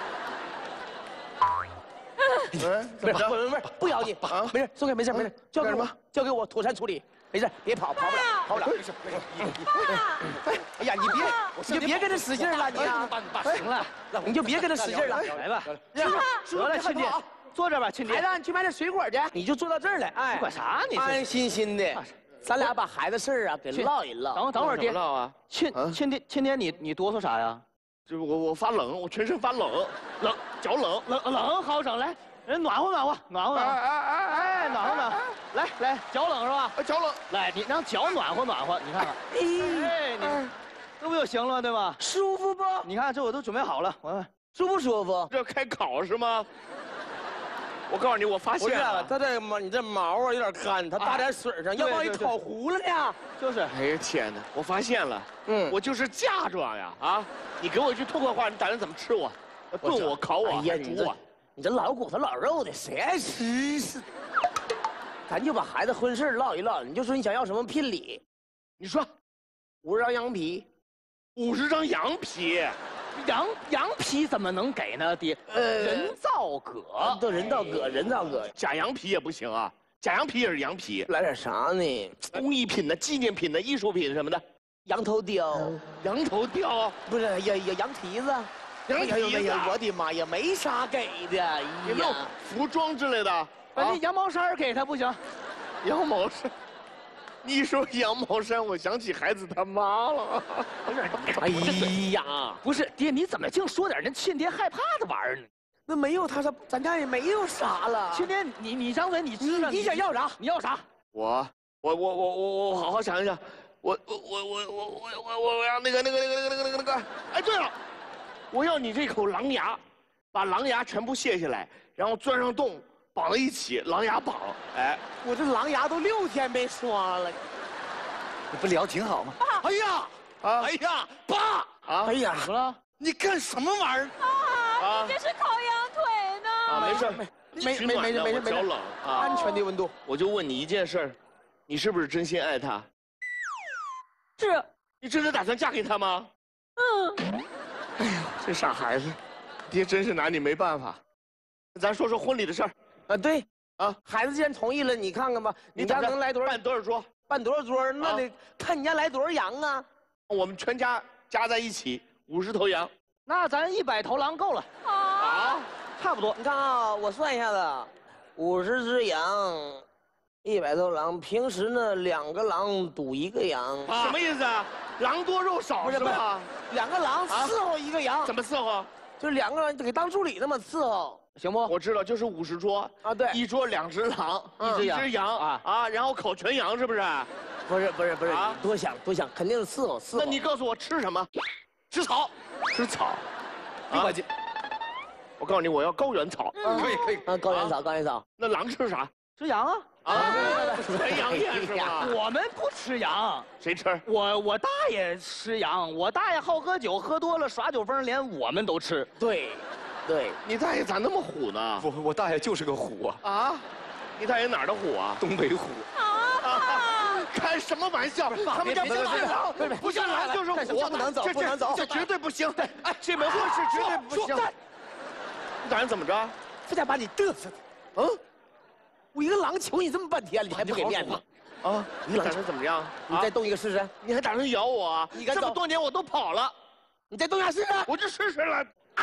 嗯， 不是不是不是不咬你啊！没事，松开，没事没事，交给我，交给我妥善处理，没事，别跑，跑不了，跑不了，没事没事。哎呀，你别，你就别跟他使劲了，你啊！ 行了， 你就别跟他使劲了， 来吧， 得了，亲爹，坐这吧，亲爹。 孩子，你去买点水果去，你就坐到这儿来，哎， 管啥你？ 安安心心的，咱俩把孩子事儿啊给唠一唠。 等等会儿，爹， 唠啊， 亲亲爹，亲爹，你你哆嗦啥呀？ 就是我我发冷，我全身发冷，冷脚冷冷冷好整来。人暖和暖和，暖和暖和，哎哎哎，暖和暖和，来来，脚冷是吧？ 脚冷， 来，你让脚暖和暖和，你看看，哎，你这不就行了，对吧？ 舒服不？ 你看这我都准备好了，我舒不舒服？ 这开烤是吗？我告诉你，我发现了， 他这毛，你这毛啊有点干，他搭点水上，要不然一烤糊了呢。 就是， 哎呀天哪，我发现了，嗯，我就是嫁妆呀啊！你给我一句痛快话，你打算怎么吃我？炖我、烤我、煮我？ 你这老骨头老肉的，谁爱吃是？咱就把孩子婚事唠一唠，你就说你想要什么聘礼， 你说， 五十张羊皮， 五十张羊皮， 羊羊皮怎么能给呢？爹，呃，人造革， 都人造革，人造革， 假羊皮也不行啊，假羊皮也是羊皮， 来点啥呢？ 工艺品呢、纪念品呢、艺术品什么的， 羊头雕， 羊头雕， 不是呀呀羊蹄子。 羊蹄子， 我的妈呀，没啥给的， 有没有服装之类的？ 把那羊毛衫给他不行？ 羊毛衫，你一说羊毛衫，我想起孩子他妈了。 哎呀， 不是爹，你怎么净说点人亲爹害怕的玩意儿呢？ 那没有他说，咱家也没有啥了。 亲爹，你你张嘴，你知道你想要啥？ 你要啥？ 我我我我我我好好想一想，我我我我我我我我要那个那个那个那个那个那个，哎，对了。我要你这口狼牙，把狼牙全部卸下来，然后钻上洞，绑在一起，狼牙绑。哎， 我这狼牙都六天没刷了， 你不聊挺好吗？ 哎呀，啊，哎呀，爸， 啊，哎呀， 怎么了？ 你干什么玩意儿？ 啊，这是烤羊腿呢。 啊，没事，没没没没没没脚冷啊， 安全的温度。 我就问你一件事，你是不是真心爱他？ 是。 你真的打算嫁给他吗？嗯。哎呦，这傻孩子，爹真是拿你没办法。咱说说婚礼的事儿啊，对啊，孩子既然同意了，你看看吧，你家能来多少？ 办多少桌？ 办多少桌？那得看你家来多少羊啊。 我们全家加在一起五十头羊， 那咱一百头狼够了啊，差不多。 你看啊，我算一下子，五十只羊，一百头狼。平时呢，两个狼赌一个羊， 什么意思啊？狼多肉少是吧？ 两个狼伺候一个羊， 怎么伺候？ 就是两个人给当助理那么伺候， 行不？ 我知道，就是五十桌啊，对， 一桌两只狼， 一只羊啊啊，然后烤全羊是不是？ 不是不是不是，多想多想，肯定是伺候伺候。 那你告诉我吃什么？吃草，吃草， 别管劲。 我告诉你，我要高原草， 可以可以啊，高原草高原草。 那狼吃啥？ 吃羊啊。 啊，全羊宴是吧？ 我们不吃羊， 谁吃？ 我我大爷吃羊，我大爷好喝酒，喝多了耍酒疯，连我们都吃。 对，对， 你大爷咋那么虎呢？ 我我大爷就是个虎啊！ 啊，你大爷哪儿的虎啊？ 东北虎。 啊！开什么玩笑？他们家不是狼，不是狼就是虎， 不能走，不能走， 这绝对不行！哎，这门婚事绝对不行！你打算怎么着？ 非得把你嘚瑟的。嗯。我一个狼求你这么半天了，你还不给面子啊？你打算怎么样？ 你再动一个试试？ 你还打算咬我啊？ 你敢走？ 这么多年我都跑了， 你再动一下试试？ 我就试试了啊！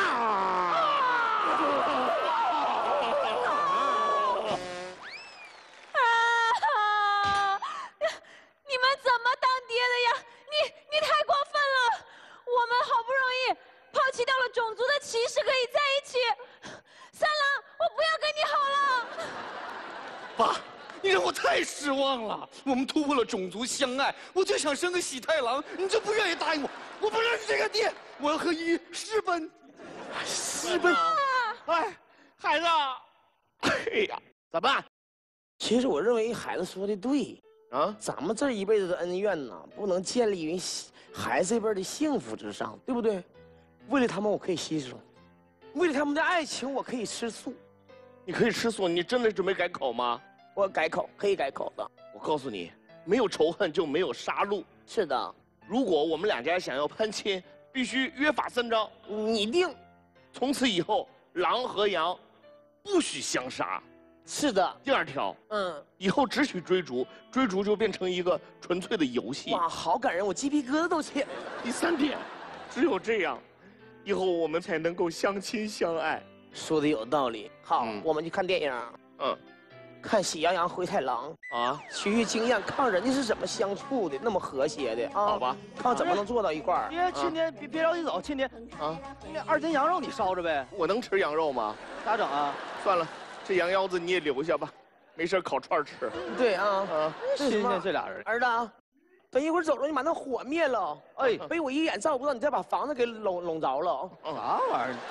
啊！你们怎么当爹的呀？你你太过分了！我们好不容易抛弃掉了种族太失望了。我们突破了种族相爱，我最想生个喜太郎，你就不愿意答应我。我不认识这个店，我要和鱼私奔。私奔？ 哎，孩子，哎呀，咋办？ 其实我认为孩子说的对啊， 咱们这一辈子的恩怨呐，不能建立于孩子这边的幸福之上，对不对？为了他们，我可以牺牲；为了他们的爱情，我可以吃素。 你可以吃素，你真的准备改口吗？ 我改口，可以改口的。 我告诉你，没有仇恨就没有杀戮。 是的， 如果我们两家想要攀亲，必须约法三章。 拟定， 从此以后，狼和羊不许相杀。 是的。 第二条， 嗯， 以后只许追逐，追逐就变成一个纯粹的游戏。 哇，好感人，我鸡皮疙瘩都起来了。 第三点，只有这样，以后我们才能够相亲相爱。 说的有道理。好，嗯、我们去看电影。嗯，看《喜羊羊灰太狼》啊，学学经验，看人家是怎么相处的，那么和谐的啊。 好吧， 看怎么能做到一块儿。 别，今天别别着急走，今天啊，那二斤羊肉你烧着呗。 我能吃羊肉吗？ 咋整啊？ 算了，这羊腰子你也留下吧，没事烤串吃。 对啊，啊， 新鲜这俩人。 儿子，等一会儿走了，你把那火灭了。哎，被我一眼照不到，你再把房子给拢拢着了。 啥玩意儿？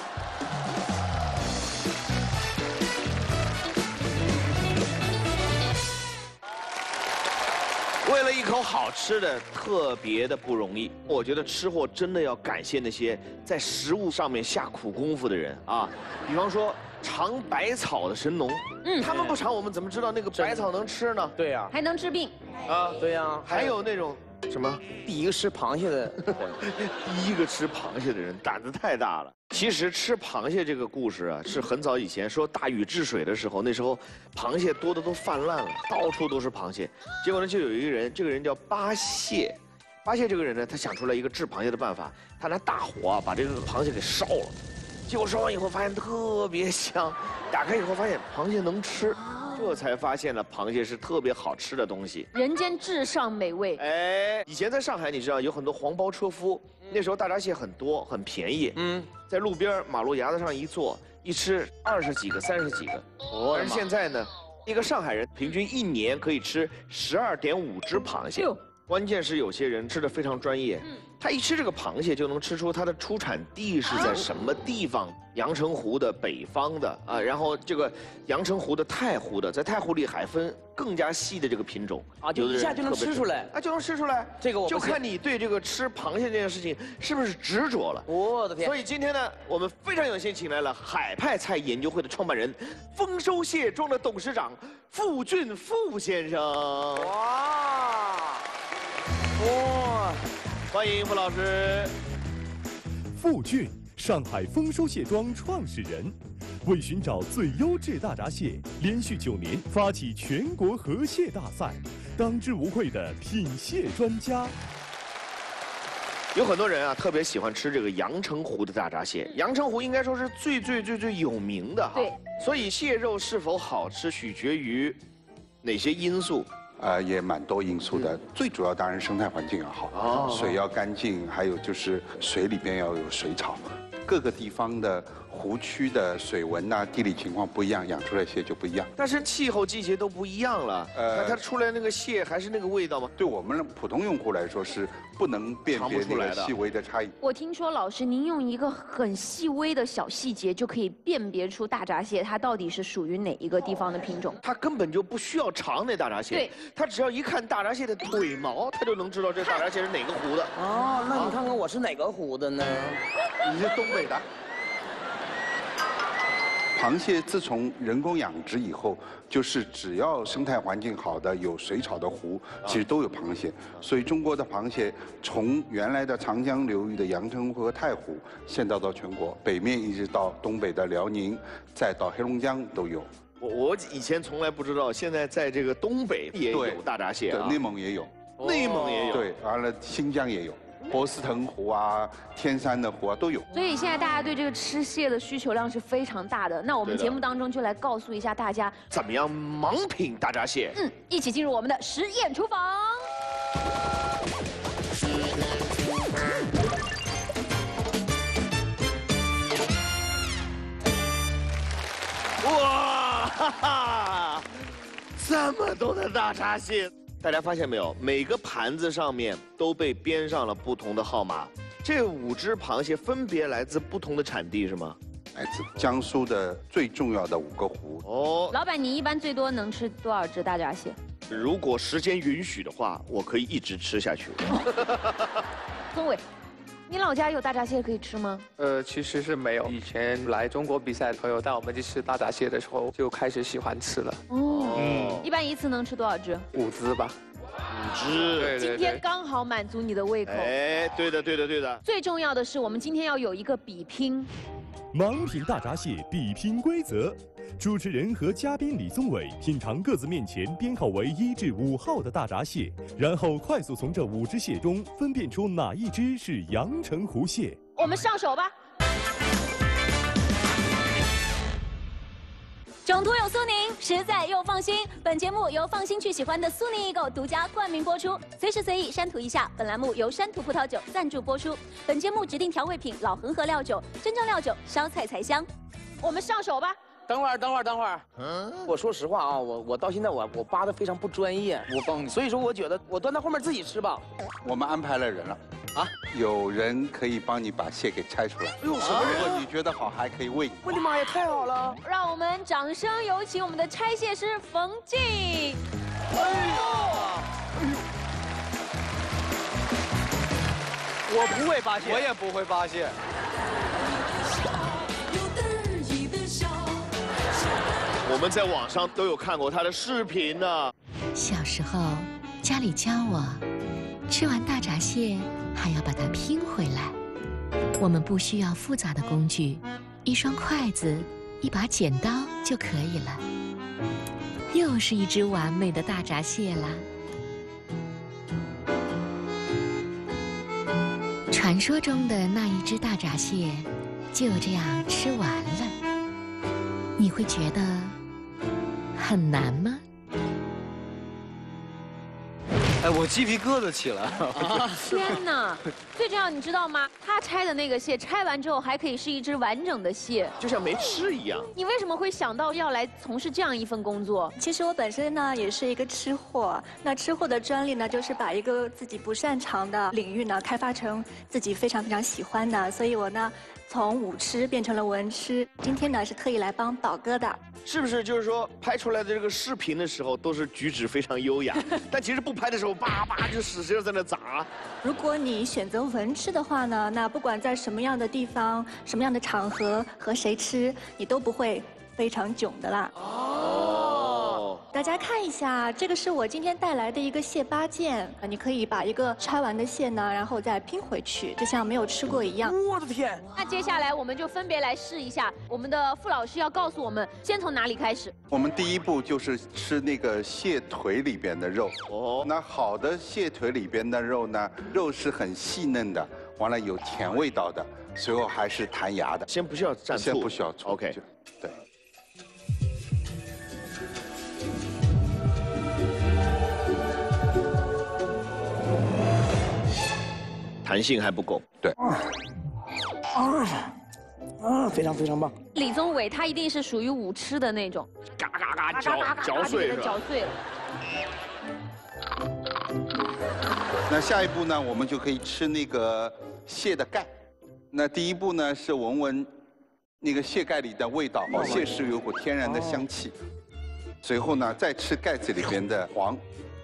为了一口好吃的，特别的不容易。我觉得吃货真的要感谢那些在食物上面下苦功夫的人啊，比方说尝百草的神农，嗯，他们不尝，我们怎么知道那个百草能吃呢？ 对呀， 还能治病啊， 对呀， 还有那种什么， 第一个吃螃蟹的， 第一个吃螃蟹的人胆子太大了。其实吃螃蟹这个故事啊，是很早以前说大禹治水的时候，那时候螃蟹多的都泛滥了，到处都是螃蟹。结果呢，就有一个人，这个人叫八蟹。八蟹这个人呢，他想出来一个治螃蟹的办法，他拿大火啊把这个螃蟹给烧了。结果烧完以后发现特别香，打开以后发现螃蟹能吃，这才发现了螃蟹是特别好吃的东西， 人间至上美味。 哎，以前在上海你知道有很多黄包车夫，那时候大闸蟹很多，很便宜。嗯，在路边马路牙子上一坐，一吃二十几个、三十几个。但是现在呢，一个上海人平均一年可以吃十二点五只螃蟹。关键是有些人吃的非常专业，他一吃这个螃蟹就能吃出它的出产地是在什么地方，阳澄湖的、北方的啊，然后这个阳澄湖的、太湖的，在太湖里还分更加细的这个品种啊，就一下就能吃出来， 啊，就能吃出来。 这个我就看你对这个吃螃蟹这件事情是不是执着了。 我的天！ 所以今天呢，我们非常有幸请来了海派菜研究会的创办人，丰收蟹庄的董事长傅俊傅先生。哇！哇！欢迎傅老师。 傅俊，上海丰收蟹庄创始人，为寻找最优质大闸蟹，连续九年发起全国河蟹大赛，当之无愧的品蟹专家。 有很多人啊，特别喜欢吃这个阳澄湖的大闸蟹。阳澄湖应该说是最最最最有名的哈。 对。 所以蟹肉是否好吃，取决于哪些因素？ 呃，也蛮多因素的，最主要当然生态环境要好，哦、水要干净，还有就是水里边要有水草。各个地方的湖区的水文呐、啊、地理情况不一样，养出来蟹就不一样。 但是气候、季节都不一样了，呃，那它出来那个蟹还是那个味道吗？ 对我们普通用户来说是不能辨别那个细微的差异。 我听说老师您用一个很细微的小细节就可以辨别出大闸蟹它到底是属于哪一个地方的品种。 它根本就不需要尝那大闸蟹， 对， 它只要一看大闸蟹的腿毛，它就能知道这大闸蟹是哪个湖的。 哦，那你看看我是哪个湖的呢？ 你是东北的。螃蟹自从人工养殖以后，就是只要生态环境好的、有水草的湖，其实都有螃蟹。所以中国的螃蟹从原来的长江流域的阳澄湖和太湖，现在到全国，北面一直到东北的辽宁，再到黑龙江都有。 我我以前从来不知道，现在在这个东北也有大闸蟹啊， 内蒙也有， 内蒙也有， 对，完了新疆也有。博斯腾湖啊，天山的湖啊都有。 所以现在大家对这个吃蟹的需求量是非常大的。那我们节目当中就来告诉一下大家， 怎么样盲品大闸蟹。 嗯，一起进入我们的实验厨房。 哇哈哈！此这么多的大闸蟹，大家发现没有？每个盘子上面都被编上了不同的号码。这五只螃蟹分别来自不同的产地，是吗？ 来自江苏的最重要的五个湖。 哦， 老板，你一般最多能吃多少只大闸蟹？ 如果时间允许的话，我可以一直吃下去。 宗伟，你老家有大闸蟹可以吃吗？ 呃，其实是没有。以前来中国比赛的朋友带我们去吃大闸蟹的时候，就开始喜欢吃了。 哦，嗯，一般一次能吃多少只？ 五只吧。 五只， 对对对。 今天刚好满足你的胃口。 哎，对的，对的，对的。 最重要的是，我们今天要有一个比拼。 盲品大闸蟹比拼规则，主持人和嘉宾李宗伟品尝各自面前编号为一至五号的大闸蟹，然后快速从这五只蟹中分辨出哪一只是阳澄湖蟹。 我们上手吧。 种图有苏宁，实在又放心。本节目由放心去喜欢的苏宁易购独家冠名播出，随时随地山图一下。本栏目由山图葡萄酒赞助播出。本节目指定调味品老恒河料酒，真正料酒，烧菜才香。 我们上手吧。 等会儿，等会儿，等会儿。嗯，我说实话啊，我我到现在我我扒的非常不专业，我帮你，所以说我觉得我端到后面自己吃吧。 我们安排了人了。啊，有人可以帮你把蟹给拆出来。哎呦，什么人？如果你觉得好，还可以喂你。 我的妈呀，太好了！ 让我们掌声有请我们的拆蟹师冯静。哎呦！ 我不会扒蟹，我也不会扒蟹。 我们在网上都有看过他的视频呢。 小时候，家里教我，吃完大闸蟹还要把它拼回来。我们不需要复杂的工具，一双筷子，一把剪刀就可以了。又是一只完美的大闸蟹啦！传说中的那一只大闸蟹就这样吃完了，你会觉得很难吗？ 哎，我鸡皮疙瘩起来了！ 天哪！最重要，你知道吗？他拆的那个蟹，拆完之后还可以是一只完整的蟹， 就像没吃一样。 你为什么会想到要来从事这样一份工作？ 其实我本身呢也是一个吃货，那吃货的专利呢，就是把一个自己不擅长的领域呢，开发成自己非常非常喜欢的，所以我呢，从武吃变成了文吃。今天呢是特意来帮宝哥的。 是不是就是说拍出来的这个视频的时候都是举止非常优雅，但其实不拍的时候叭叭就使劲在那砸。 如果你选择文吃的话呢，那不管在什么样的地方、什么样的场合和谁吃，你都不会非常囧的啦。哦，大家看一下，这个是我今天带来的一个蟹八件，你可以把一个拆完的蟹呢，然后再拼回去，就像没有吃过一样。 我的天！ 那接下来我们就分别来试一下，我们的傅老师要告诉我们，先从哪里开始？ 我们第一步就是吃那个蟹腿里边的肉。哦，那好的蟹腿里边的肉呢，肉是很细嫩的，完了有甜味道的，随后还是弹牙的。 先不需要蘸醋， 先不需要醋。 OK， 对。 弹性还不够。对。 啊啊，非常非常棒。 李宗伟他一定是属于武吃的那种， 嘎嘎嘎嚼嚼碎是吧？ 嚼碎了。 那下一步呢，我们就可以吃那个蟹的盖。那第一步呢是闻闻那个蟹盖里的味道，哦，蟹是有股天然的香气。随后呢，再吃盖子里边的黄。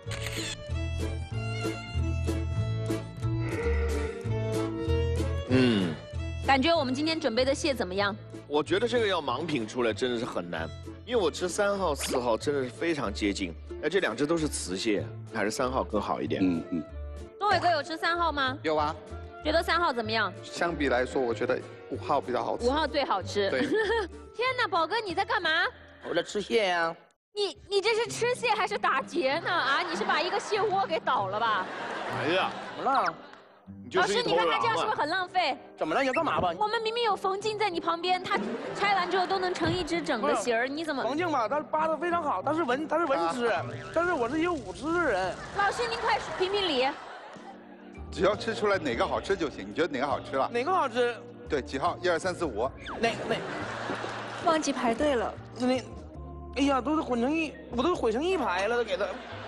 嗯， 感觉我们今天准备的蟹怎么样？ 我觉得这个要盲品出来真的是很难，因为我吃三号、四号真的是非常接近，哎，这两只都是雌蟹，还是三号更好一点。嗯嗯。 宗伟哥有吃三号吗？ 有啊。 觉得三号怎么样？ 相比来说，我觉得五号比较好吃。 五号最好吃。 对。 天哪，宝哥你在干嘛？ 我在吃蟹呀。 你你这是吃蟹还是打劫呢？啊，你是把一个蟹窝给倒了吧？ 哎呀， 怎么了？ 老师，你看他这样是不是很浪费？ 怎么了？你要干嘛吧？ 我们明明有冯静在你旁边，他拆完之后都能成一只整的形儿，你怎么？ 冯静吧，他扒的非常好，他是文，他是文吃，但是我是一个武吃的人。 老师，您快评评理。 只要吃出来哪个好吃就行，你觉得哪个好吃了？ 哪个好吃？ 对，几号？一二三四五。 哪哪？ 忘记排队了。 那哎呀，都是混成一，我都毁成一排了，都给他。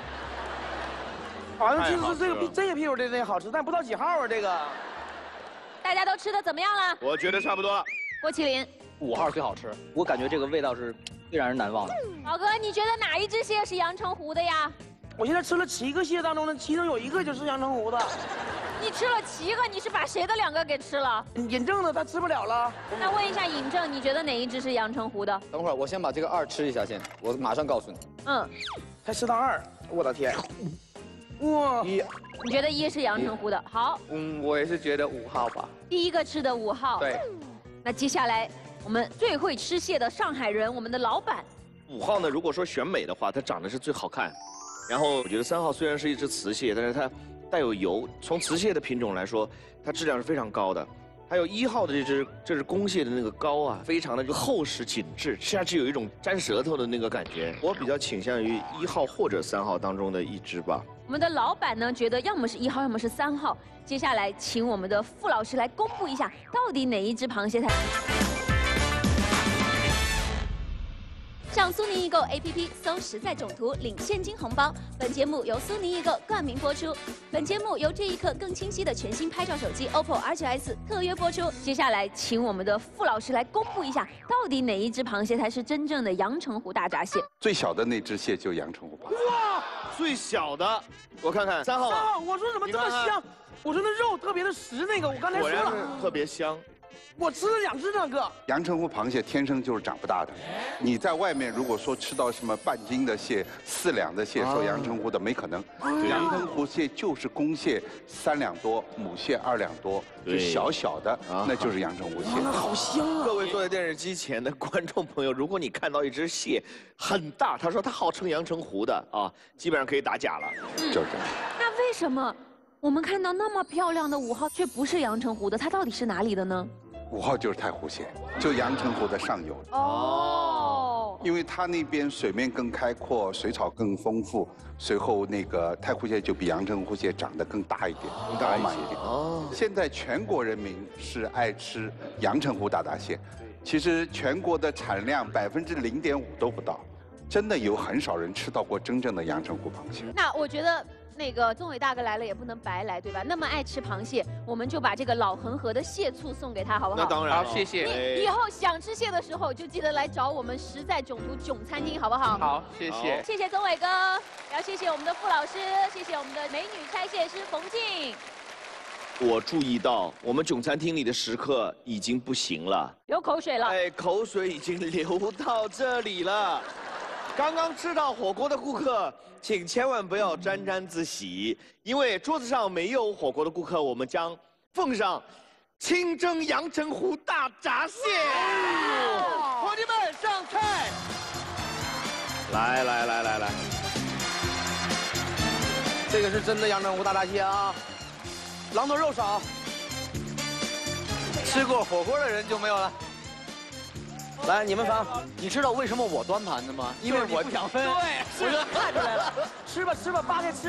好像就是这个这个啤酒的那好吃，但不知道几号啊这个。 大家都吃的怎么样了？ 我觉得差不多了。 郭麒麟， 五号最好吃，我感觉这个味道是最让人难忘的。 宝哥，你觉得哪一只蟹是阳澄湖的呀？ 我现在吃了七个蟹当中呢，其中有一个就是阳澄湖的。 你吃了七个，你是把谁的两个给吃了？ 尹正的他吃不了了。 那问一下尹正，你觉得哪一只是阳澄湖的？ 等会儿我先把这个二吃一下先，我马上告诉你。 嗯， 才吃到二，我的天！哇， 一， 你觉得一是阳澄湖的？好， 嗯，我也是觉得五号吧。 第一个吃的五号。 对。 那接下来我们最会吃蟹的上海人，我们的老板。 五号呢，如果说选美的话，它长得是最好看。然后我觉得三号虽然是一只雌蟹，但是它带有油。从雌蟹的品种来说，它质量是非常高的。还有一号的这只，这是公蟹的那个膏啊，非常的就厚实紧致，吃下去有一种粘舌头的那个感觉。我比较倾向于一号或者三号当中的一只吧。 我们的老板呢，觉得要么是一号，要么是三号。接下来，请我们的傅老师来公布一下，到底哪一只螃蟹才？ 上苏宁易购 A P P 搜“实在囧途”领现金红包。本节目由苏宁易购冠名播出。本节目由这一刻更清晰的全新拍照手机 O P P O R 九 S 特约播出。 接下来，请我们的傅老师来公布一下，到底哪一只螃蟹才是真正的阳澄湖大闸蟹？ 最小的那只蟹就阳澄湖螃蟹。 哇，最小的，我看看三号。 三号，我说怎么这么香？我说那肉特别的实，那个我刚才说了， 果然是特别香。 我吃了两只那个。 阳澄湖螃蟹天生就是长不大的，你在外面如果说吃到什么半斤的蟹、四两的蟹，说阳澄湖的没可能。阳澄湖蟹就是公蟹三两多，母蟹二两多，就小小的，那就是阳澄湖蟹。 那好香啊！ 各位坐在电视机前的观众朋友，如果你看到一只蟹很大，他说他号称阳澄湖的啊，基本上可以打假了。 就是这样。 那为什么我们看到那么漂亮的五号却不是阳澄湖的？它到底是哪里的呢？ 五号就是太湖蟹，就阳澄湖的上游。 哦， 因为它那边水面更开阔，水草更丰富，随后那个太湖蟹就比阳澄湖蟹长得更大一点，更饱满一点。哦，现在全国人民是爱吃阳澄湖大闸蟹，其实全国的产量百分之零点五都不到，真的有很少人吃到过真正的阳澄湖螃蟹。 那我觉得。那个宗纬大哥来了也不能白来，对吧？那么爱吃螃蟹，我们就把这个老恒河的蟹醋送给他，好不好？ 那当然， 好，谢谢。 你以后想吃蟹的时候，就记得来找我们实在囧途囧餐厅，好不好？ 好，谢谢。 谢谢宗纬哥，也要谢谢我们的傅老师，谢谢我们的美女拆蟹师冯静。 我注意到我们囧餐厅里的食客已经不行了， 流口水了。 哎，口水已经流到这里了。刚刚吃到火锅的顾客，请千万不要沾沾自喜，因为桌子上没有火锅的顾客，我们将奉上清蒸阳澄湖大闸蟹。伙计们上菜！来来来来来， 这个是真的阳澄湖大闸蟹啊，狼多肉少， 吃过火锅的人就没有了。来，你们仨，你知道为什么我端盘子吗？因为我不想分。 对，我就看出来了。吃吧吃吧，扒开吃。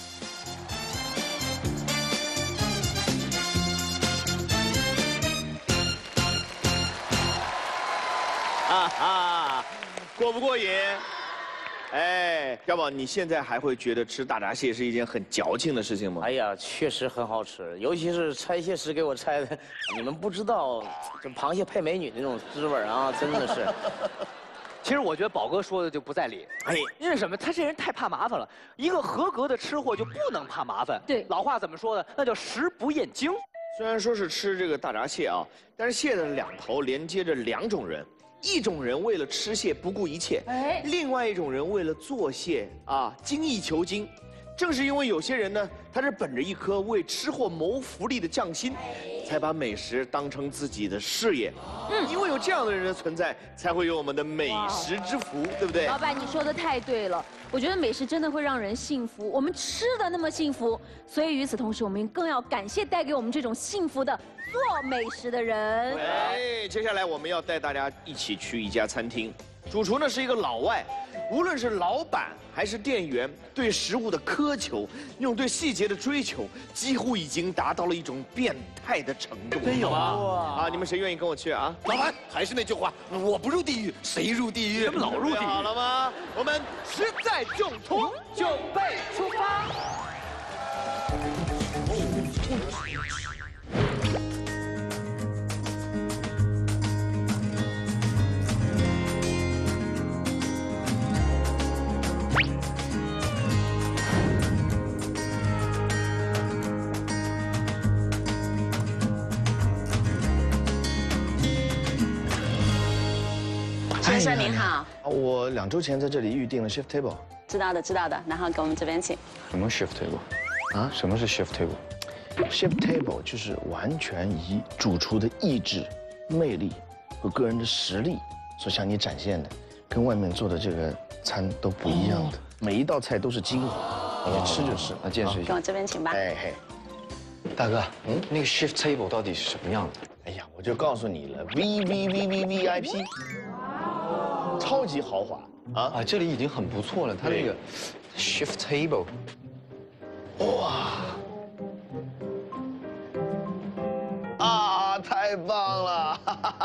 哈哈，过不过瘾？哎，要不你现在还会觉得吃大闸蟹是一件很矫情的事情吗？ 哎呀，确实很好吃，尤其是拆蟹师给我拆的，你们不知道这螃蟹配美女那种滋味啊，真的是。 其实我觉得宝哥说的就不在理，哎，因为什么？他这人太怕麻烦了。一个合格的吃货就不能怕麻烦。 对， 老话怎么说的？那叫食不厌精。 虽然说是吃这个大闸蟹啊，但是蟹的两头连接着两种人。一种人为了吃蟹不顾一切，哎，另外一种人为了做蟹啊精益求精。正是因为有些人呢，他是本着一颗为吃货谋福利的匠心，才把美食当成自己的事业。嗯，因为有这样的人的存在，才会有我们的美食之福，对不对？ 老板，你说的太对了。我觉得美食真的会让人幸福，我们吃的那么幸福，所以与此同时，我们更要感谢带给我们这种幸福的做美食的人。 哎，接下来我们要带大家一起去一家餐厅，主厨呢是一个老外，无论是老板还是店员，对食物的苛求，那种对细节的追求，几乎已经达到了一种变态的程度。 真有啊！ 啊，你们谁愿意跟我去啊？ 老板，还是那句话，我不入地狱，谁入地狱？ 老入地狱好了吗？我们实在重图， 准备出发。 先生您好， 我两周前在这里预定了 shift table。 知道的，知道的，然后给我们这边请。 什么 shift table？ 啊？什么是 shift table？shift table 就是完全以主厨的意志、魅力和个人的实力所向你展现的，跟外面做的这个餐都不一样的，每一道菜都是精华，你吃就吃。 那见识一下。 跟我这边请吧。 哎嘿， 大哥，嗯，那个 shift table 到底是什么样的？ 哎呀，我就告诉你了 ，V V V V V I P。超级豪华啊！ 啊，这里已经很不错了。它那个 shift table， 哇，啊，太棒了！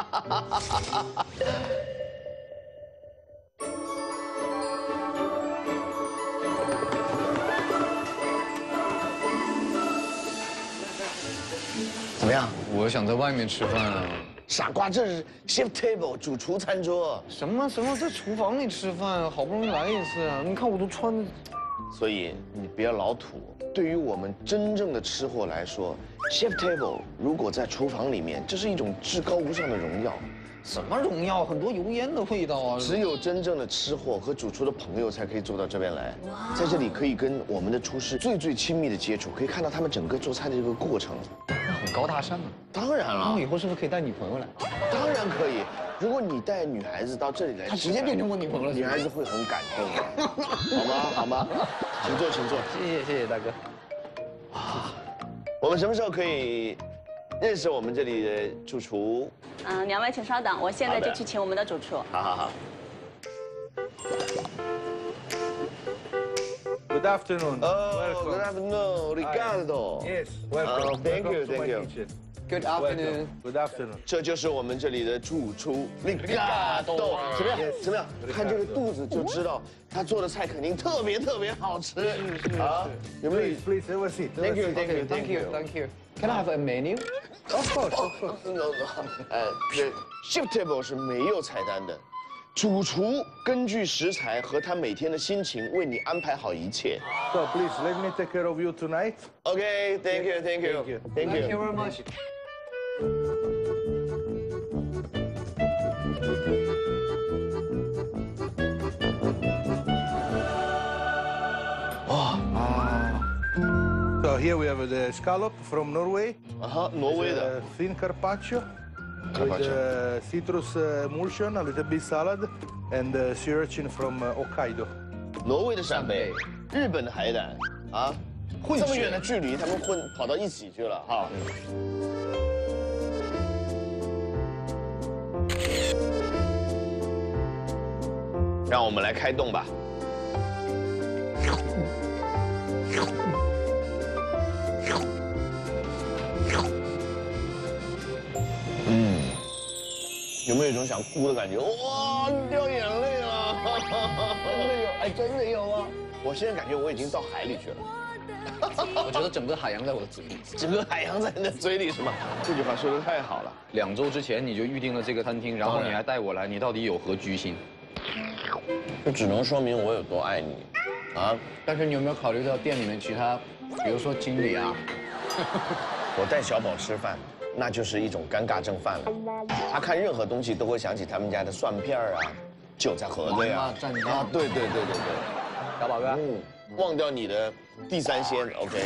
怎么样？我想在外面吃饭啊。 傻瓜，这是 chef table 主厨餐桌。 什么什么在厨房里吃饭，好不容易来一次啊！你看我都穿的。 所以你别老土。对于我们真正的吃货来说 ，chef table 如果在厨房里面，这是一种至高无上的荣耀。 什么荣耀？很多油烟的味道啊！ 只有真正的吃货和主厨的朋友才可以坐到这边来，在这里可以跟我们的厨师最最亲密的接触，可以看到他们整个做菜的这个过程。 那很高大上啊！ 当然了， 那我以后是不是可以带女朋友来？ 当然可以。如果你带女孩子到这里来， 她直接变成我女朋友了， 女孩子会很感动，好吗？好吗？请坐，请坐。 谢谢谢谢大哥。 啊，我们什么时候可以认识我们这里的主厨？ 嗯，两位请稍等，我现在就去请我们的主厨。 好好好。 Good afternoon. Oh, good afternoon, Ricardo. Yes, welcome. Oh, thank you, thank you. Good afternoon. Good afternoon. 这就是我们这里的主厨 Ricardo。怎么样？怎么样？看这个肚子就知道他做的菜肯定特别特别好吃。啊，有没有 ？Please, have a seat. Thank you, thank you, thank you, thank you. Can I have a menu? Of course, of course. No, no. 呃，这 shift table 是没有菜单的。 主厨根据食材和他每天的心情为你安排好一切。 So please let me take care of you tonight. Okay, thank you, thank you, thank you, thank you. Thank you very much. 哇啊 So here we have the scallop from Norway. 啊哈，挪威的 Thin carpaccio. With uh, citrus emulsion, a little bit salad, and uh, sea urchin from uh, Hokkaido. 挪威的扇贝，日本的海胆，啊，这么远的距离，他们混跑到一起去了哈。让我们来开动吧。嗯，有没有一种想哭的感觉？哇，掉眼泪了，真的有，哎，真的有啊！我现在感觉我已经到海里去了。 我觉得整个海洋在我的嘴里， 整个海洋在你的嘴里是吗？这句话说的太好了。 两周之前你就预定了这个餐厅，然后你还带我来，你到底有何居心？ 这只能说明我有多爱你，啊！ 但是你有没有考虑到店里面其他，比如说经理啊？ 我带小宝吃饭。 那就是一种尴尬症犯了，他看任何东西都会想起他们家的蒜片啊、韭菜盒子呀、啊，啊，对对对对对， 小宝哥， 嗯，忘掉你的地三鲜 ，OK。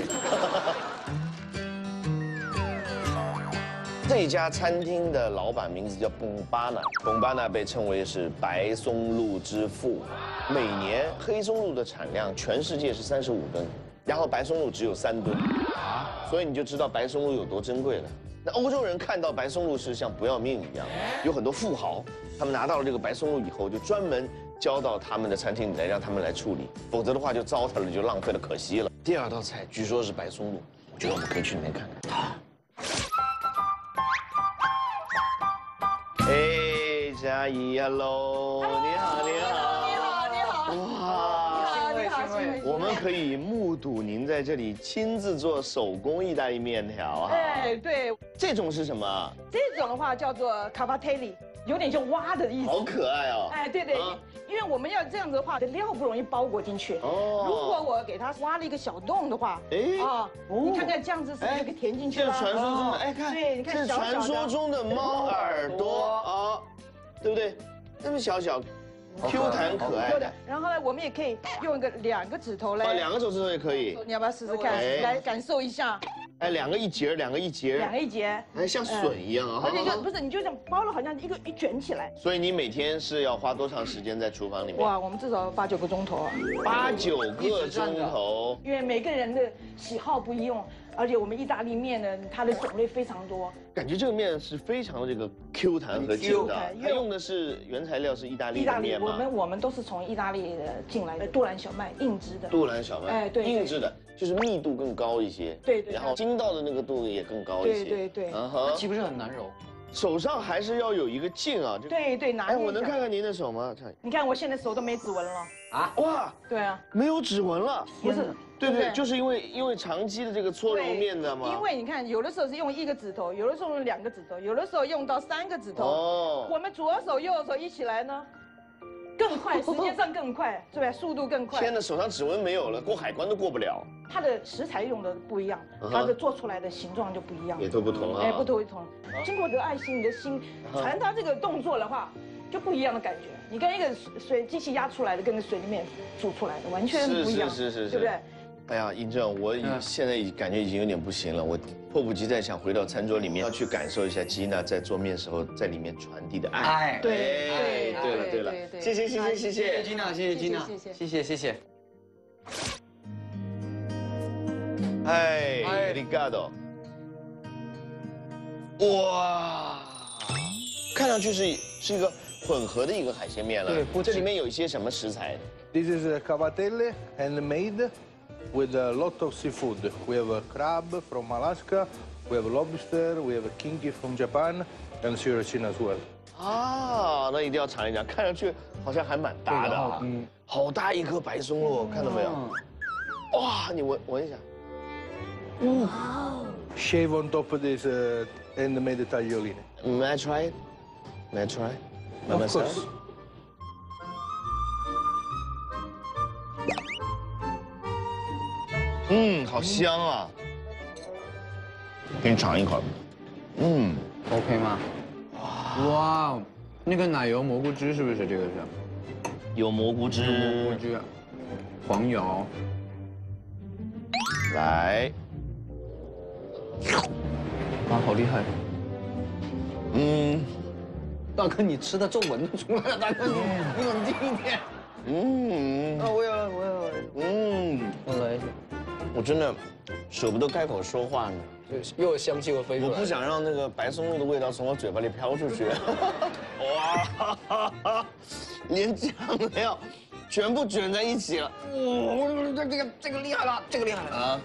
这家餐厅的老板名字叫崩巴纳，崩巴纳被称为是白松露之父，每年黑松露的产量全世界是三十五吨，然后白松露只有三吨，啊，所以你就知道白松露有多珍贵了。 那欧洲人看到白松露是像不要命一样，有很多富豪，他们拿到了这个白松露以后，就专门交到他们的餐厅里来，让他们来处理，否则的话就糟蹋了，就浪费了，可惜了。第二道菜据说是白松露，我觉得我们可以去里面看看。哎，嘉怡 ，hello， 你好，你好， 你好，你好， 哇， 你好，幸会， 我们可以目睹您在这里亲自做手工意大利面条啊。 哎，对， 这种是什么？ 这种的话叫做卡巴特里，有点像挖的意思。 好可爱哦。 哎，对对，因为我们要这样子的话，料不容易包裹进去。哦。如果我给它挖了一个小洞的话，哎，啊，你看看这样子是不是可以填进去了？ 这是传说中的，哎，看， 对，你看这是传说中的猫耳朵啊，对不对？那么小小 ，Q 弹可爱的。 然后呢，我们也可以用一个两个指头来。 哦，两个手指头也可以。 你要不要试试看？来感受一下。 哎，两个一节，两个一节。 两个一节。 哎，像笋一样啊。 而且就不是，你就这样包了，好像一个一卷起来。 所以你每天是要花多长时间在厨房里面？ 哇，我们至少八九个钟头啊。 八九个钟头。 因为每个人的喜好不一样。而且我们意大利面呢，它的种类非常多。 感觉这个面是非常的这个 Q 弹和劲的，它用的是原材料是意大利的面吗？ 我们我们都是从意大利的进来的杜兰小麦硬质的。 杜兰小麦， 哎，对， 硬质的，就是密度更高一些。 对对。 然后筋道的那个度也更高一些。 对对对。 嗯哼，岂不是很难揉？ 手上还是要有一个劲啊。 对对，拿。 哎，我能看看您的手吗？ 你看我现在手都没指纹了。 啊？哇！ 对啊， 没有指纹了。 不是。 对对，就是因为因为长期的这个搓揉面的嘛。 因为你看，有的时候是用一个指头，有的时候用两个指头，有的时候用到三个指头。哦。我们左手右手一起来呢，更快，时间上更快，对吧？速度更快。 天哪，手上指纹没有了，过海关都过不了。 它的食材用的不一样，它的做出来的形状就不一样。 也都不同啊。 哎，不同不同。经过这个爱心，你的心传达这个动作的话，就不一样的感觉。你跟一个水机器压出来的，跟水里面煮出来的完全不一样， 是是是是， 对不对？ 哎呀，尹正，我现在感觉已经有点不行了，我迫不及待想回到餐桌里面，要去感受一下吉娜在做面时候在里面传递的爱。 爱， 对对对了对了，谢谢谢谢谢谢吉娜，谢谢吉娜， 谢谢谢谢谢谢。 哎 ，Obrigado。哇，看上去是是一个混合的一个海鲜面了。对，这里面有一些什么食材 ？This is cavatelle handmade with a lot of seafood. We have a crab from Alaska, we have lobster, we have a kinky from Japan, and sirichin as well. 啊，那一定要尝一尝，看上去好像还蛮大的啊，嗯，好大一颗白松露，看到没有？哇，你闻闻一下。 嗯 Shave on top of this uh, handmade taglioline. May I try it? May I try? Of course. 嗯，好香啊！给你尝一口。嗯 ，OK 吗？哇，那个奶油蘑菇汁是不是这个是？ 有蘑菇汁， 蘑菇汁，黄油。 来。 啊，好厉害！ 嗯， 大哥，你吃的皱纹都出来了，大哥，你你冷静一点。 嗯， 啊，我要我要， 嗯， 我来一下。 我真的舍不得开口说话呢， 又有香气会飞出来。 我不想让那个白松露的味道从我嘴巴里飘出去。哇，连酱料全部卷在一起了。哇，这这个这个厉害了，这个厉害了啊！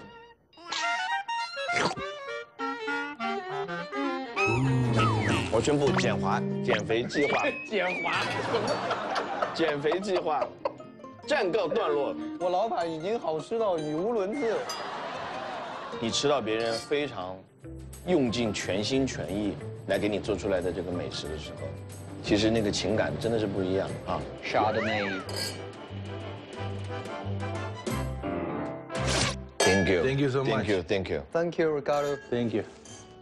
我宣布减滑减肥计划， 减滑， 减肥计划暂告段落。 我老板已经好吃到语无伦次。 你吃到别人非常用尽全心全意来给你做出来的这个美食的时候，其实那个情感真的是不一样啊。 Chardonnay。 Thank you. Thank you so much. Thank you. Thank you. Thank you, Ricardo. Thank you.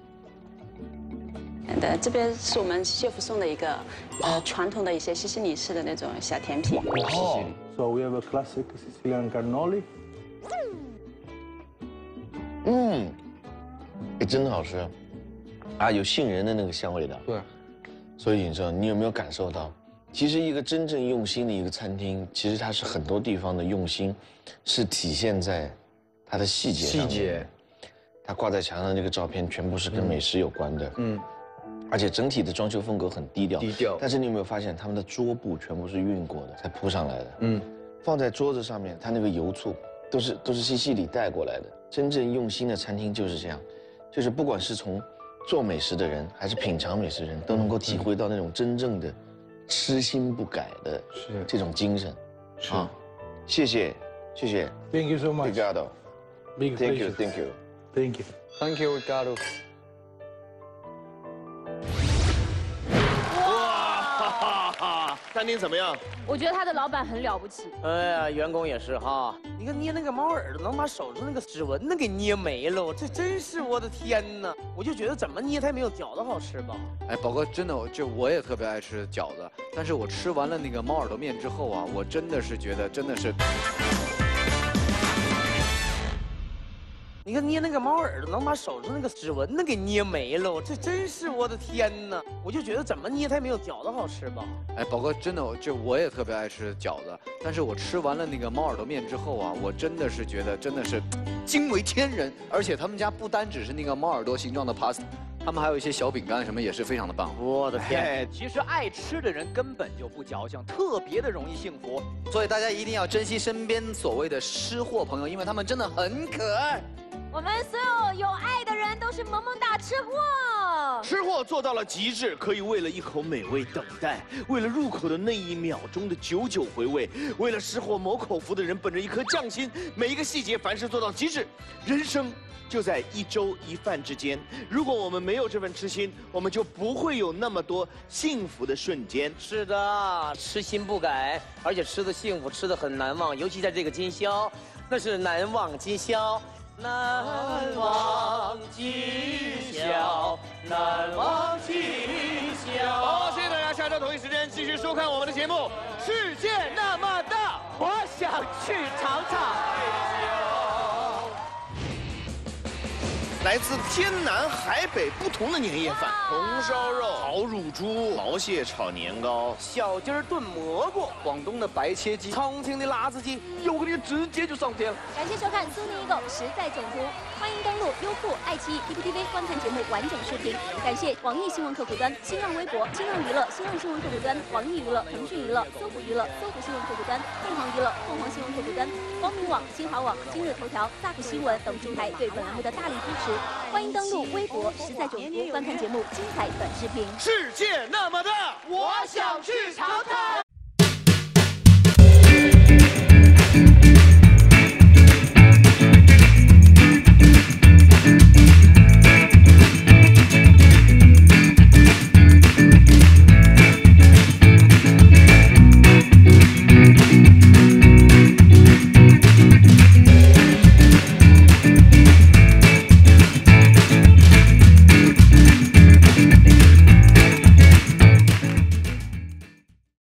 的这边是我们谢夫送的一个呃传统的一些西西里式的那种小甜品。 哦。So we have a classic Sicilian cannoli. 嗯，哎，真的好吃，啊，有杏仁的那个香味的。 对。 所以你知道，你有没有感受到，其实一个真正用心的一个餐厅，其实它是很多地方的用心，是体现在它的细节上。 细节。 它挂在墙上的这个照片全部是跟美食有关的。嗯。而且整体的装修风格很低调。低调。但是你有没有发现，他们的桌布全部是熨过的，才铺上来的？嗯。放在桌子上面，它那个油醋都是都是西西里带过来的。真正用心的餐厅就是这样，就是不管是从做美食的人，还是品尝美食的人，都能够体会到那种真正的痴心不改的这种精神。是。啊，谢谢，谢谢。 Thank you so much. Ricardo. Big Thank you, pleasure. thank you. Thank you. Thank you, Ricardo. 餐厅怎么样？ 我觉得他的老板很了不起。 哎呀，员工也是哈。你看捏那个猫耳朵，能把手上那个指纹能给捏没了，这真是我的天哪！我就觉得怎么捏它也没有饺子好吃吧。 哎，宝哥，真的，就我也特别爱吃饺子，但是我吃完了那个猫耳朵面之后啊，我真的是觉得真的是。 你看捏那个猫耳朵，能把手上那个指纹能给捏没了，这真是我的天哪！我就觉得怎么捏它也没有饺子好吃吧。 哎，宝哥，真的，就我也特别爱吃饺子，但是我吃完了那个猫耳朵面之后啊，我真的是觉得真的是惊为天人，而且他们家不单只是那个猫耳朵形状的 pasta。他们还有一些小饼干什么也是非常的棒。 我的天！ 其实爱吃的人根本就不矫情，特别的容易幸福。 所以大家一定要珍惜身边所谓的吃货朋友，因为他们真的很可爱。 我们所有有爱的人都是萌萌哒吃货。 吃货做到了极致，可以为了一口美味等待，为了入口的那一秒钟的久久回味，为了识货谋口福的人本着一颗匠心，每一个细节凡事做到极致。人生就在一粥一饭之间。如果我们没有这份痴心，我们就不会有那么多幸福的瞬间。 是的，痴心不改，而且吃的幸福，吃的很难忘，尤其在这个今宵，那是难忘今宵。难忘今宵，难忘今宵。 好，谢谢大家，下周同一时间继续收看我们的节目《世界那么大》， 我想去尝尝。 来自天南海北不同的年夜饭，红烧肉、烤乳猪、毛蟹炒年糕、 小鸡儿炖蘑菇、 广东的白切鸡、 重庆的辣子鸡，有个你直接就上天了。 感谢收看《苏宁易购实在种图》，欢迎登录优酷、爱奇艺、P P T V 观看节目完整视频。感谢网易新闻客户端、新浪微博、新浪娱乐、新浪新闻客户端、网易娱乐、腾讯娱乐、搜狐娱乐、搜狐新闻客户端、凤凰娱乐、凤凰新闻客户端、光明网、新华网、今日头条、Zack 新闻等平台对本栏目的大力支持。欢迎登录微博实在种图观看节目精彩短视频。 世界那么大， 我想去尝尝。